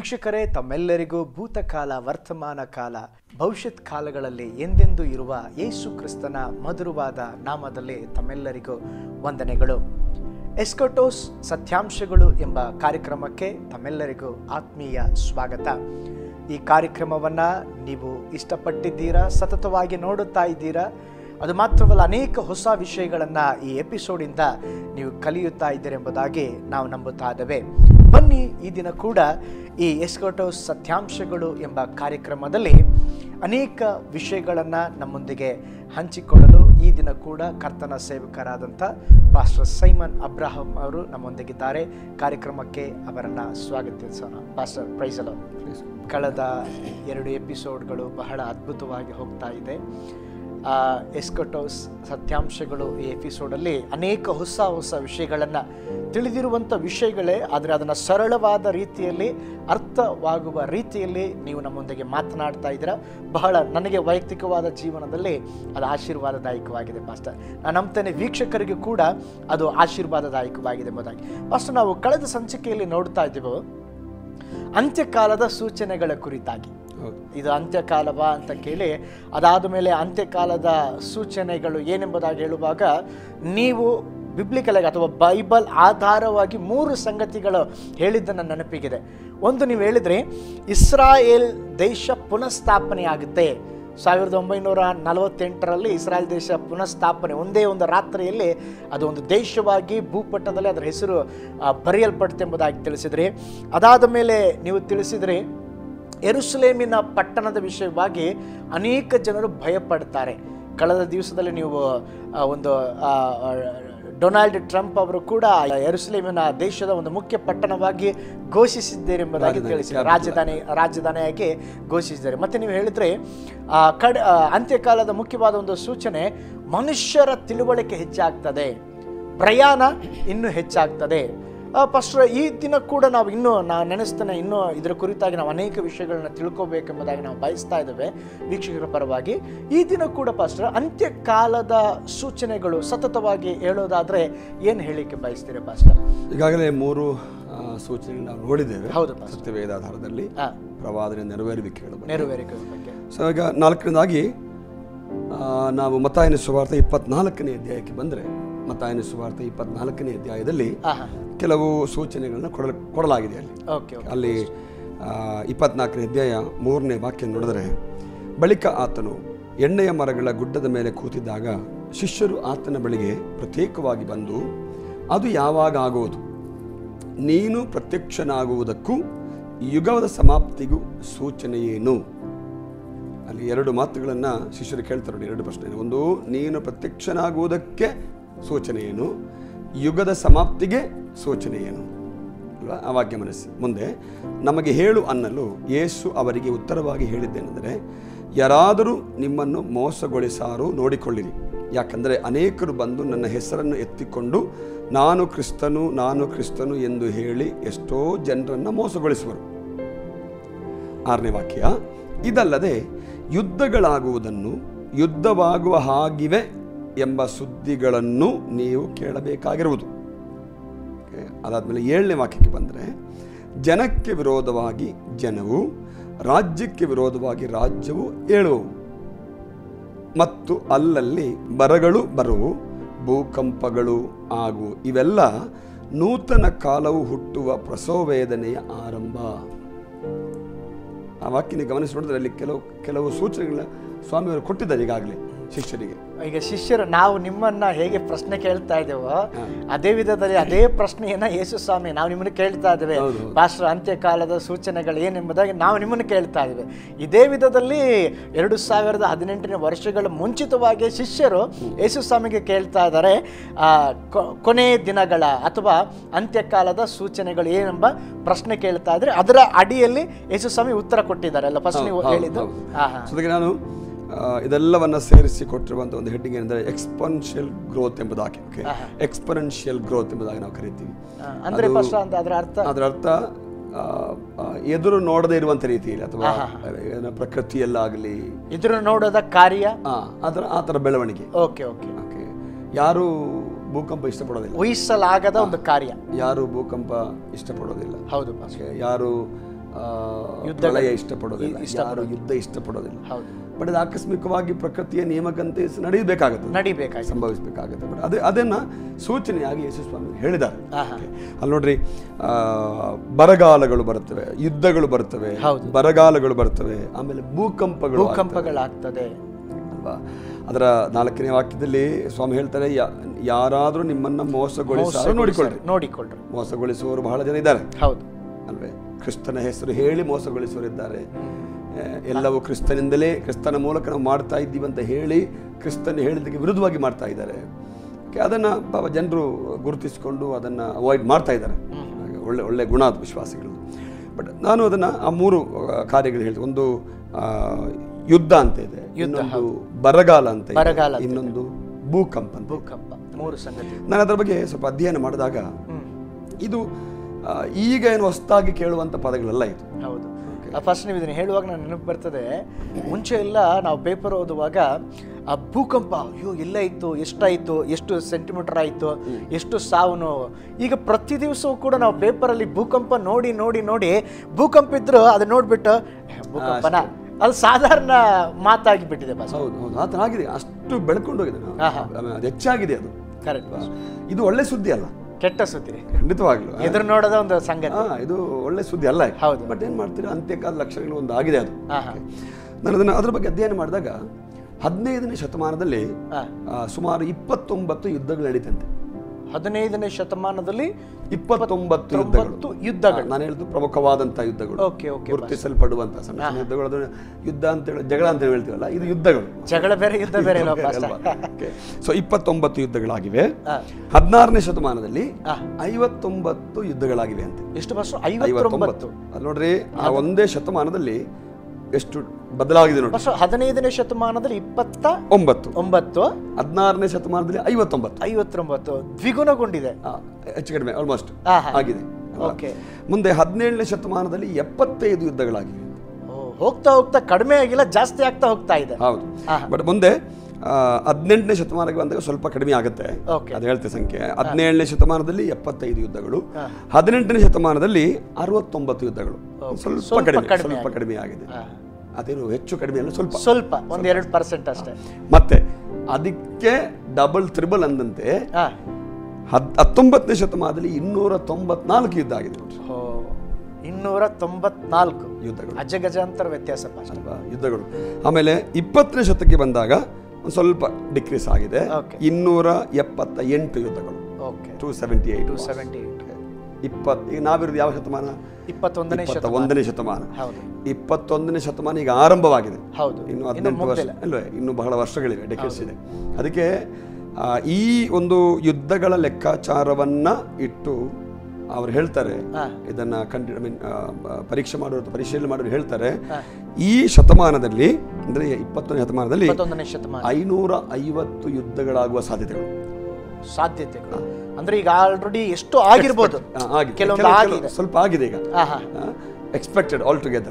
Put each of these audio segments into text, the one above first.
ವೀಕ್ಷಕರೇ, ತಮ್ಮೆಲ್ಲರಿಗೂ ಭೂತಕಾಲ, ವರ್ತಮಾನ ಕಾಲ, ಭವಿಷ್ಯತ್ ಕಾಲಗಳಲ್ಲಿ ಎಂದೆಂದೂ ಇರುವ ಯೇಸು ಕ್ರಿಸ್ತನ ಮಧುರವಾದ ನಾಮದಲ್ಲಿ ತಮ್ಮೆಲ್ಲರಿಗೂ ವಂದನೆಗಳು. ಎಸ್ಕೊಟೋಸ್ ಸತ್ಯಾಂಶಗಳು ಎಂಬ ಕಾರ್ಯಕ್ರಮಕ್ಕೆ ತಮ್ಮೆಲ್ಲರಿಗೂ ಆತ್ಮೀಯ ಸ್ವಾಗತ. ಈ ಕಾರ್ಯಕ್ರಮವನ್ನು ನೀವು ಇಷ್ಟಪಟ್ಟಿದ್ದೀರಾ, ಸತತವಾಗಿ ನೋಡುತ್ತಾ ಇದ್ದೀರಾ. ಅದು ಮಾತ್ರವಲ್ಲ, ಅನೇಕ ಹೊಸ ವಿಷಯಗಳನ್ನು ಈ ಎಪಿಸೋಡಿಂದ ನೀವು ಕಲಿಯುತ್ತಾ ಇದ್ದೀರೆಂಬುದಾಗಿ ನಾವು ನಂಬುತ್ತಾ ಇದ್ದೇವೆ. ಬನ್ನಿ, ಈ ದಿನ ಕೂಡ ಈ ಎಸ್ಕೊಟೋಸ್ ಸತ್ಯಾಂಶಗಳು ಎಂಬ ಕಾರ್ಯಕ್ರಮದಲ್ಲಿ ಅನೇಕ ವಿಷಯಗಳನ್ನು ನಮ್ಮೊಂದಿಗೆ ಹಂಚಿಕೊಳ್ಳಲು ಈ ದಿನ ಕೂಡ ಕರ್ತನ ಸೇವಕರಾದಂಥ ಪಾಸ್ಟರ್ ಸೈಮನ್ ಅಬ್ರಹಾಂ ಅವರು ನಮ್ಮೊಂದಿಗಿದ್ದಾರೆ. ಕಾರ್ಯಕ್ರಮಕ್ಕೆ ಅವರನ್ನು ಸ್ವಾಗತಿಸೋಣ. Pastor, praise the Lord. ಕಳೆದ 2 ಎಪಿಸೋಡ್ಗಳು ಬಹಳ ಅದ್ಭುತವಾಗಿ ಹೋಗ್ತಾ ಇದೆ. ಎಸ್ಕೊಟೋಸ್ ಸತ್ಯಾಂಶಗಳು ಈ ಎಪಿಸೋಡಲ್ಲಿ ಅನೇಕ ಹೊಸ ವಿಷಯಗಳನ್ನು ತಿಳಿದಿರುವಂಥ ವಿಷಯಗಳೇ, ಆದರೆ ಅದನ್ನು ಸರಳವಾದ ರೀತಿಯಲ್ಲಿ, ಅರ್ಥವಾಗುವ ರೀತಿಯಲ್ಲಿ ನೀವು ನಮ್ಮೊಂದಿಗೆ ಮಾತನಾಡ್ತಾ ಇದ್ದೀರಾ. ಬಹಳ ನನಗೆ ವೈಯಕ್ತಿಕವಾದ ಜೀವನದಲ್ಲಿ ಅದು ಆಶೀರ್ವಾದದಾಯಕವಾಗಿದೆ ಪಾಸ್ಟರ್. ನಾನು ನಂಬ್ತೇನೆ ವೀಕ್ಷಕರಿಗೂ ಕೂಡ ಅದು ಆಶೀರ್ವಾದದಾಯಕವಾಗಿದೆ ಎಂಬುದಾಗಿ. ಪಾಸ್ಟರ್, ನಾವು ಕಳೆದ ಸಂಚಿಕೆಯಲ್ಲಿ ನೋಡ್ತಾ ಇದ್ದೀವಿ ಅಂತ್ಯಕಾಲದ ಸೂಚನೆಗಳ ಕುರಿತಾಗಿ. ಇದು ಅಂತ್ಯಕಾಲವಾ ಅಂತ ಕೇಳಿ, ಅದಾದ ಮೇಲೆ ಅಂತ್ಯಕಾಲದ ಸೂಚನೆಗಳು ಏನೆಂಬುದಾಗಿ ಹೇಳುವಾಗ ನೀವು ಬಿಬ್ಲಿಕಲ್ ಆಗಿ ಅಥವಾ ಬೈಬಲ್ ಆಧಾರವಾಗಿ 3 ಸಂಗತಿಗಳು ಹೇಳಿದ್ದನ್ನು ನೆನಪಿಗಿದೆ. ಒಂದು, ನೀವು ಹೇಳಿದ್ರಿ ಇಸ್ರಾಯೇಲ್ ದೇಶ ಪುನಃಸ್ಥಾಪನೆ ಆಗುತ್ತೆ. 1948ರಲ್ಲಿ ಇಸ್ರಾಯೇಲ್ ದೇಶ ಪುನಃಸ್ಥಾಪನೆ, ಒಂದೇ ಒಂದು ರಾತ್ರಿಯಲ್ಲಿ ಅದು ಒಂದು ದೇಶವಾಗಿ ಭೂಪಟದಲ್ಲಿ ಅದರ ಹೆಸರು ಬರೆಯಲ್ಪಡುತ್ತೆಂಬುದಾಗಿ ತಿಳಿಸಿದ್ರಿ. ಅದಾದ ಮೇಲೆ ನೀವು ತಿಳಿಸಿದ್ರಿ ಯೆರೂಸಲೇಮಿನ ಪಟ್ಟಣದ ವಿಷಯವಾಗಿ ಅನೇಕ ಜನರು ಭಯಪಡ್ತಾರೆ. ಕಳೆದ ದಿವಸದಲ್ಲಿ ನೀವು ಒಂದು ಡೊನಾಲ್ಡ್ ಟ್ರಂಪ್ ಅವರು ಕೂಡ ಯೆರೂಸಲೇಮಿನ ದೇಶದ ಒಂದು ಮುಖ್ಯ ಪಟ್ಟಣವಾಗಿ ಘೋಷಿಸಿದ್ದೇರೆಂಬುದಾಗಿ ತಿಳಿಸಿದ್ದಾರೆ, ರಾಜಧಾನಿಯಾಗಿ ಘೋಷಿಸಿದ್ದಾರೆ. ಮತ್ತು ನೀವು ಹೇಳಿದ್ರೆ ಅಂತ್ಯಕಾಲದ ಮುಖ್ಯವಾದ ಒಂದು ಸೂಚನೆ, ಮನುಷ್ಯರ ತಿಳುವಳಿಕೆ ಹೆಚ್ಚಾಗ್ತದೆ, ಪ್ರಯಾಣ ಇನ್ನೂ ಹೆಚ್ಚಾಗ್ತದೆ. ಫಸ್ಟ್ ಈ ದಿನ ಕೂಡ ನಾವು ನೆನೆಸ್ತೇನೆ, ಇನ್ನೂ ಇದರ ಕುರಿತಾಗಿ ನಾವು ಅನೇಕ ವಿಷಯಗಳನ್ನ ತಿಳ್ಕೋಬೇಕೆಂಬುದಾಗಿ ನಾವು ಬಯಸ್ತಾ ಇದ್ದೇವೆ ವೀಕ್ಷಕರ ಪರವಾಗಿ. ಈ ದಿನ ಕೂಡ ಪಾಸ್ಟರ್, ಅಂತ್ಯಕಾಲದ ಸೂಚನೆಗಳು ಸತತವಾಗಿ ಹೇಳೋದಾದ್ರೆ ಏನು ಹೇಳಿಕೆ ಬಯಸ್ತೀರಾ ಪಾಸ್ಟರ್? ಈಗಾಗಲೇ 3 ಸೂಚನೆಗಳು ನಾವು ನೋಡಿದ್ದೇವೆ. ಹೌದು, ಸತ್ಯವೇದ ಆಧಾರದಲ್ಲಿ ಪ್ರವಾದನೆ ನೆರವೇರುವಿಕೆಗಳ ಬಗ್ಗೆ. ಸೊ ಈಗ 4ನೇದಾಗಿ ನಾವು ಮತ್ತಾಯನ ಸುವಾರ್ತೆ 24ನೇ ಅಧ್ಯಾಯಕ್ಕೆ ಬಂದರೆ, ಮತ್ತಾಯನ ಸುವಾರ್ತೆ 24ನೇ ಅಧ್ಯಾಯದಲ್ಲಿ ಕೆಲವು ಸೂಚನೆಗಳನ್ನ ಕೊಡಲಾಗಿದೆ. ಅಲ್ಲಿ 24ನೇ ಅಧ್ಯಾಯ 3ನೇ ವಾಕ್ಯ ನೋಡಿದರೆ, ಬಳಿಕ ಆತನು ಎಣ್ಣೆಯ ಮರಗಳ ಗುಡ್ಡದ ಮೇಲೆ ಕೂತಿದ್ದಾಗ ಶಿಷ್ಯರು ಆತನ ಬಳಿಗೆ ಪ್ರತ್ಯೇಕವಾಗಿ ಬಂದು, ಅದು ಯಾವಾಗ ಆಗುವುದು? ನೀನು ಪ್ರತ್ಯಕ್ಷನಾಗುವುದಕ್ಕೂ ಯುಗದ ಸಮಾಪ್ತಿಗೂ ಸೂಚನೆ ಏನು? ಅಲ್ಲಿ 2 ಮಾತುಗಳನ್ನು ಶಿಷ್ಯರು ಕೇಳ್ತಾರೆ ನೋಡಿ, 2 ಪ್ರಶ್ನೆ. ಒಂದು, ನೀನು ಪ್ರತ್ಯಕ್ಷನಾಗುವುದಕ್ಕೆ ಸೂಚನೆ ಏನು? ಯುಗದ ಸಮಾಪ್ತಿಗೆ ಸೂಚನೆ ಏನು? ಅಲ್ವಾ? ಆ ವಾಕ್ಯ ಮನಸ್ಸಿ. ಮುಂದೆ, ನಮಗೆ ಹೇಳು ಅನ್ನಲು ಯೇಸು ಅವರಿಗೆ ಉತ್ತರವಾಗಿ ಹೇಳಿದ್ದೇನೆಂದರೆ, ಯಾರಾದರೂ ನಿಮ್ಮನ್ನು ಮೋಸಗೊಳಿಸಾರು ನೋಡಿಕೊಳ್ಳಿರಿ. ಯಾಕಂದರೆ ಅನೇಕರು ಬಂದು ನನ್ನ ಹೆಸರನ್ನು ಎತ್ತಿಕೊಂಡು ನಾನು ಕ್ರಿಸ್ತನು ಎಂದು ಹೇಳಿ ಎಷ್ಟೋ ಜನರನ್ನು ಮೋಸಗೊಳಿಸುವರು. 6ನೇ ವಾಕ್ಯ, ಇದಲ್ಲದೆ ಯುದ್ಧಗಳಾಗುವುದನ್ನು, ಯುದ್ಧವಾಗುವ ಹಾಗಿವೆ ಎಂಬ ಸುದ್ದಿಗಳನ್ನು ನೀವು ಕೇಳಬೇಕಾಗಿರುವುದು. ಅದಾದಮೇಲೆ 7ನೇ ವಾಕ್ಯಕ್ಕೆ ಬಂದರೆ, ಜನಕ್ಕೆ ವಿರೋಧವಾಗಿ ಜನವು, ರಾಜ್ಯಕ್ಕೆ ವಿರೋಧವಾಗಿ ರಾಜ್ಯವು ಏಳುವು, ಮತ್ತು ಅಲ್ಲಲ್ಲಿ ಬರಗಳು ಬರುವು, ಭೂಕಂಪಗಳು ಆಗುವು. ಇವೆಲ್ಲ ನೂತನ ಕಾಲವು ಹುಟ್ಟುವ ಪ್ರಸವ ವೇದನೆಯ ಆರಂಭ. ಆ ವಾಕ್ಯನ ಗಮನಿಸಿ ನೋಡಿದ್ರೆ ಅಲ್ಲಿ ಕೆಲವು ಸೂಚನೆಗಳನ್ನ ಸ್ವಾಮಿಯವರು ಕೊಟ್ಟಿದ್ದಾರೆ ಈಗಾಗಲೇ ಶಿಷ್ಯರಿಗೆ. ಈಗ ಶಿಷ್ಯರು ನಾವು ನಿಮ್ಮನ್ನ ಹೇಗೆ ಪ್ರಶ್ನೆ ಕೇಳ್ತಾ ಇದ್ದೇವೋ ಅದೇ ವಿಧದಲ್ಲಿ ಅದೇ ಪ್ರಶ್ನೆಯನ್ನ ಯೇಸು ಸ್ವಾಮಿ ನಾವು ನಿಮ್ಮನ್ನು ಕೇಳ್ತಾ ಇದ್ದೇವೆ. ಪಾಸ್ಟರ್, ಅಂತ್ಯಕಾಲದ ಸೂಚನೆಗಳು ಏನೆಂಬುದಾಗಿ ನಾವು ನಿಮ್ಮನ್ನು ಕೇಳ್ತಾ ಇದ್ದೇವೆ. ಇದೇ ವಿಧದಲ್ಲಿ 2018ನೇ ವರ್ಷಗಳ ಮುಂಚಿತವಾಗಿ ಶಿಷ್ಯರು ಯೇಸು ಸ್ವಾಮಿಗೆ ಕೇಳ್ತಾ ಇದ್ದಾರೆ, ಕೊನೆ ದಿನಗಳ ಅಥವಾ ಅಂತ್ಯಕಾಲದ ಸೂಚನೆಗಳು ಏನೆಂಬ ಪ್ರಶ್ನೆ ಕೇಳ್ತಾ ಇದ್ರೆ ಅದರ ಅಡಿಯಲ್ಲಿ ಯೇಸು ಸ್ವಾಮಿ ಉತ್ತರ ಕೊಟ್ಟಿದ್ದಾರೆ ಅಲ್ಲ ಫಸ್ಟ್ ನೀವು ಹೇಳಿದ್ದು. ನಾನು ಇದೆಲ್ಲವನ್ನ ಸೇರಿಸಿ ಕೊಟ್ಟಿರುವಂಥ ಒಂದು ಹೆಡ್ಡಿಂಗ್ ಏನಂದರೆ ಎಕ್ಸ್ಪೋನೆನ್ಷಿಯಲ್ ಗ್ರೋತ್ ಎಂಬುದಾಗಿ. ಎಕ್ಸ್ಪೋನೆನ್ಷಿಯಲ್ ಗ್ರೋತ್ ಎಂಬುದಾಗಿ ನಾವು ಕರಿತೀವಿ. ಅದರ ಅರ್ಥ ಎದುರು ನೋಡದೇ ಇರುವಂಥ ರೀತಿಯಲ್ಲಿ, ಅಥವಾ ಪ್ರಕೃತಿಯಲ್ಲಾಗಲಿ ಎದುರು ನೋಡೋದ ಕಾರ್ಯ, ಆ ಥರ ಬೆಳವಣಿಗೆ. ಯಾರು ಭೂಕಂಪ ಇಷ್ಟಪಡೋದಿಲ್ಲ, ಊಹಿಸಲಾಗದ ಒಂದು ಕಾರ್ಯ. ಯಾರು ಭೂಕಂಪ ಇಷ್ಟಪಡೋದಿಲ್ಲ. ಹೌದು. ಯಾರು ಪ್ರಳಯ ಇಷ್ಟಪಡೋದಿಲ್ಲ, ಯಾರು ಯುದ್ಧ ಇಷ್ಟಪಡೋದಿಲ್ಲ. ಬಟ್ ಅದು ಆಕಸ್ಮಿಕವಾಗಿ ಪ್ರಕೃತಿಯ ನಿಯಮಕ್ಕಂತೆ ನಡೀಬೇಕಾಗುತ್ತೆ, ಸಂಭವಿಸಬೇಕಾಗುತ್ತೆ. ಬಟ್ ಅದನ್ನ ಸೂಚನೆಯಾಗಿ ಯೇಸು ಸ್ವಾಮಿ ಹೇಳಿದ್ದಾರೆ. ಅಲ್ಲಿ ನೋಡ್ರಿ, ಬರಗಾಲಗಳು ಬರ್ತವೆ, ಯುದ್ಧಗಳು ಬರ್ತವೆ, ಬರಗಾಲಗಳು ಬರ್ತವೆ, ಆಮೇಲೆ ಭೂಕಂಪಗಳಾಗ್ತದೆ ಅಲ್ವಾ. ಅದರ 4ನೇ ವಾಕ್ಯದಲ್ಲಿ ಸ್ವಾಮಿ ಹೇಳ್ತಾರೆ, ಯಾರಾದ್ರೂ ನಿಮ್ಮನ್ನ ಮೋಸಗೊಳಿಸಾರು ನೋಡಿಕೊಳ್ಳ್ರಿ. ಮೋಸಗೊಳಿಸುವವರು ಬಹಳ ಜನ ಇದ್ದಾರೆ ಅಲ್ವೇ. ಕ್ರಿಸ್ತನ ಹೆಸರು ಹೇಳಿ ಮೋಸಗೊಳಿಸುವರಿದ್ದಾರೆ. ಎಲ್ಲವೂ ಕ್ರಿಸ್ತನಿಂದಲೇ, ಕ್ರಿಸ್ತನ ಮೂಲಕ ನಾವು ಮಾಡ್ತಾ ಇದ್ದೀವಿ ಅಂತ ಹೇಳಿ ಕ್ರಿಸ್ತನ ಹೇಳಿದ್ದಕ್ಕೆ ವಿರುದ್ಧವಾಗಿ ಮಾಡ್ತಾ ಇದ್ದಾರೆ. ಅದನ್ನು ಜನರು ಗುರುತಿಸಿಕೊಂಡು ಅದನ್ನು ಅವಾಯ್ಡ್ ಮಾಡ್ತಾ ಇದ್ದಾರೆ. ಒಳ್ಳೆ ಗುಣಾದ ವಿಶ್ವಾಸಿಗಳು. ಬಟ್ ನಾನು ಅದನ್ನು ಆ 3 ಕಾರ್ಯಗಳು ಹೇಳ್ತೀನಿ. ಒಂದು ಯುದ್ಧ ಅಂತ ಇದೆ, ಇನ್ನೊಂದು ಬರಗಾಲ ಅಂತ ಇದೆ, ಇನ್ನೊಂದು ಭೂಕಂಪ. 3 ಸಂಗತಿ. ನಾನು ಅದರ ಬಗ್ಗೆ ಸ್ವಲ್ಪ ಅಧ್ಯಯನ ಮಾಡಿದಾಗ ಇದು ಈಗ ಏನು ಹೊಸದಾಗಿ ಕೇಳುವಂಥ ಪದಗಳೆಲ್ಲ ಇದು. ಹೌದು. ಫಸ್ಟ್ ನೀವು ಇದನ್ನು ಹೇಳುವಾಗ ನಾನು ನೆನಪು ಬರ್ತದೆ, ಮುಂಚೆ ಎಲ್ಲ ನಾವು ಪೇಪರ್ ಓದುವಾಗ ಆ ಭೂಕಂಪ, ಅಯ್ಯೋ ಎಲ್ಲ ಇತ್ತು, ಎಷ್ಟಾಯಿತು, ಎಷ್ಟು ಸೆಂಟಿಮೀಟರ್ ಆಯಿತು, ಎಷ್ಟು ಸಾವು ನೋವು. ಈಗ ಪ್ರತಿ ದಿವಸವೂ ಕೂಡ ನಾವು ಪೇಪರಲ್ಲಿ ಭೂಕಂಪ ನೋಡಿ ನೋಡಿ ನೋಡಿ ಭೂಕಂಪ ಇದ್ರು ಅದು ನೋಡ್ಬಿಟ್ಟು ಭೂಕಂಪನ ಅದು ಸಾಧಾರಣ ಮಾತಾಗಿಬಿಟ್ಟಿದೆ. ಹೌದು, ಆ ಥರ ಆಗಿದೆ. ಅಷ್ಟು ಬೆಳ್ಕೊಂಡು ಹೋಗಿದೆ, ಅದು ಹೆಚ್ಚಾಗಿದೆ. ಅದು ಕರೆಕ್ಟ್. ಇದು ಒಳ್ಳೆ ಸುದ್ದಿ ಅಲ್ಲ, ಕೆಟ್ಟ ಸುದ್ದಿ. ಖಂಡಿತವಾಗ್ಲೂ ಎದುರು ನೋಡೋದ ಒಂದು ಸಂಗತಿ. ಇದು ಒಳ್ಳೆ ಸುದ್ದಿ ಅಲ್ಲ. ಹೌದು. ಬಟ್ ಏನ್ ಮಾಡ್ತೀರಾ, ಅಂತ್ಯಕಾಲ ಲಕ್ಷಣಗಳು ಒಂದು ಆಗಿದೆ ಅದು. ನಾನು ಅದನ್ನ ಅದ್ರ ಬಗ್ಗೆ ಅಧ್ಯಯನ ಮಾಡಿದಾಗ 15ನೇ ಶತಮಾನದಲ್ಲಿ ಸುಮಾರು 29 ಯುದ್ಧಗಳು ನಡೀತಂತೆ. 15ನೇ ಶತಮಾನದಲ್ಲಿ 29 ಯುದ್ಧಗಳು. ನಾನು ಹೇಳಿದ್ದು ಪ್ರಮುಖವಾದಂತಹ ಯುದ್ಧಗಳು, ಗುರುತಿಸಲ್ಪಡುವಂತಹ ಸಣ್ಣ ಸಣ್ಣ ಯುದ್ಧಗಳು. ಅದನ್ನ ಯುದ್ಧ ಅಂತ ಹೇಳಿ, ಜಗಳ ಅಂತ ಹೇಳ್ತೀವಲ್ಲ, ಇದು ಯುದ್ಧಗಳು. ಜಗಳ ಬೇರೆ, ಯುದ್ಧ ಬೇರೆ. ಸೊ 29 ಯುದ್ಧಗಳಾಗಿವೆ. 16ನೇ ಶತಮಾನದಲ್ಲಿ 59 ಯುದ್ಧಗಳಾಗಿವೆ ಅಂತ. ಎಷ್ಟು ವರ್ಷ? 59. ಅದು ನೋಡ್ರಿ, ಆ ಒಂದೇ ಶತಮಾನದಲ್ಲಿ ಎಷ್ಟು ಬದಲಾಗಿದೆ ನೋಡಿ. 15ನೇ ಶತಮಾನದಲ್ಲಿ 29, 16ನೇ ಶತಮಾನದಲ್ಲಿ 59 ದ್ವಿಗುಣಗೊಂಡಿದೆ, ಹೆಚ್ಚು ಕಡಿಮೆ ಆಲ್ಮೋಸ್ಟ್ ಆಗಿದೆ. ಮುಂದೆ 17ನೇ ಶತಮಾನದಲ್ಲಿ 75 ಯುದ್ಧಗಳಾಗಿವೆ. ಹೋಗ್ತಾ ಹೋಗ್ತಾ ಕಡಿಮೆ ಆಗಿಲ್ಲ, ಜಾಸ್ತಿ ಆಗ್ತಾ ಹೋಗ್ತಾ ಇದೆ. ಹೌದು. ಬಟ್ ಮುಂದೆ 18ನೇ ಶತಮಾನಕ್ಕೆ ಬಂದಾಗ ಸ್ವಲ್ಪ ಕಡಿಮೆ ಆಗುತ್ತೆ, ಅದು ಹೇಳ್ತೆ ಸಂಖ್ಯೆ. 17ನೇ ಶತಮಾನದಲ್ಲಿ 75 ಯುದ್ಧಗಳು, 18ನೇ ಶತಮಾನದಲ್ಲಿ 69 ಯುದ್ಧಗಳು. ಸ್ವಲ್ಪ ಕಡಿಮೆ ಆಗಿದೆ. ಅದೇನು ಹೆಚ್ಚು ಕಡಿಮೆ ಅಲ್ಲ, ಸ್ವಲ್ಪ 1-2% ಅಷ್ಟೇ. ಮತ್ತೆ ಅದಕ್ಕೆ ಡಬಲ್ ತ್ರಿಬಲ್ ಅಂದಂತೆ 19ನೇ ಶತಮಾನದಲ್ಲಿ 294 ಯುದ್ಧ ಆಗಿದೆ. 294 ಯುದ್ಧಗಳು, ಅಜಗಜಾಂತರ ವ್ಯತ್ಯಾಸ ಯುದ್ಧಗಳು. ಆಮೇಲೆ 20ನೇ ಶತಕ್ಕೆ ಬಂದಾಗ ಒಂದು ಸ್ವಲ್ಪ ಡಿಕ್ರೀಸ್ ಆಗಿದೆ, 278 ಯುದ್ಧಗಳು, 278. ಈಗ ನಾವಿರೋದು ಯಾವ ಶತಮಾನ? 21ನೇ ಶತಮಾನ. 21ನೇ ಶತಮಾನ ಈಗ ಆರಂಭವಾಗಿದೆ. ಇನ್ನು 18 ವರ್ಷ ಅಲ್ವೇ, ಇನ್ನು ಬಹಳ ವರ್ಷಗಳಿವೆ, ಡೆಕೆಡ್ಸ್ ಇದೆ. ಅದಕ್ಕೆ ಈ ಒಂದು ಯುದ್ಧಗಳ ಲೆಕ್ಕಾಚಾರವನ್ನ ಇಟ್ಟು ಅವ್ರು ಹೇಳ್ತಾರೆ, ಇದನ್ನ ಪರೀಕ್ಷೆ ಮಾಡೋರು, ಪರಿಶೀಲನೆ ಮಾಡೋರು ಹೇಳ್ತಾರೆ, ಈ ಶತಮಾನದಲ್ಲಿ ಅಂದ್ರೆ 20ನೇ ಶತಮಾನದಲ್ಲಿ 550 ಯುದ್ಧಗಳಾಗುವ ಸಾಧ್ಯತೆಗಳು. ಅಂದ್ರೆ ಈಗ ಆಲ್ರೆಡಿ ಎಷ್ಟು ಆಗಿರ್ಬೋದು, ಸ್ವಲ್ಪ ಆಗಿದೆ ಈಗ, ಎಕ್ಸ್ಪೆಕ್ಟೆಡ್ ಆಲ್ ಟುಗೆದರ್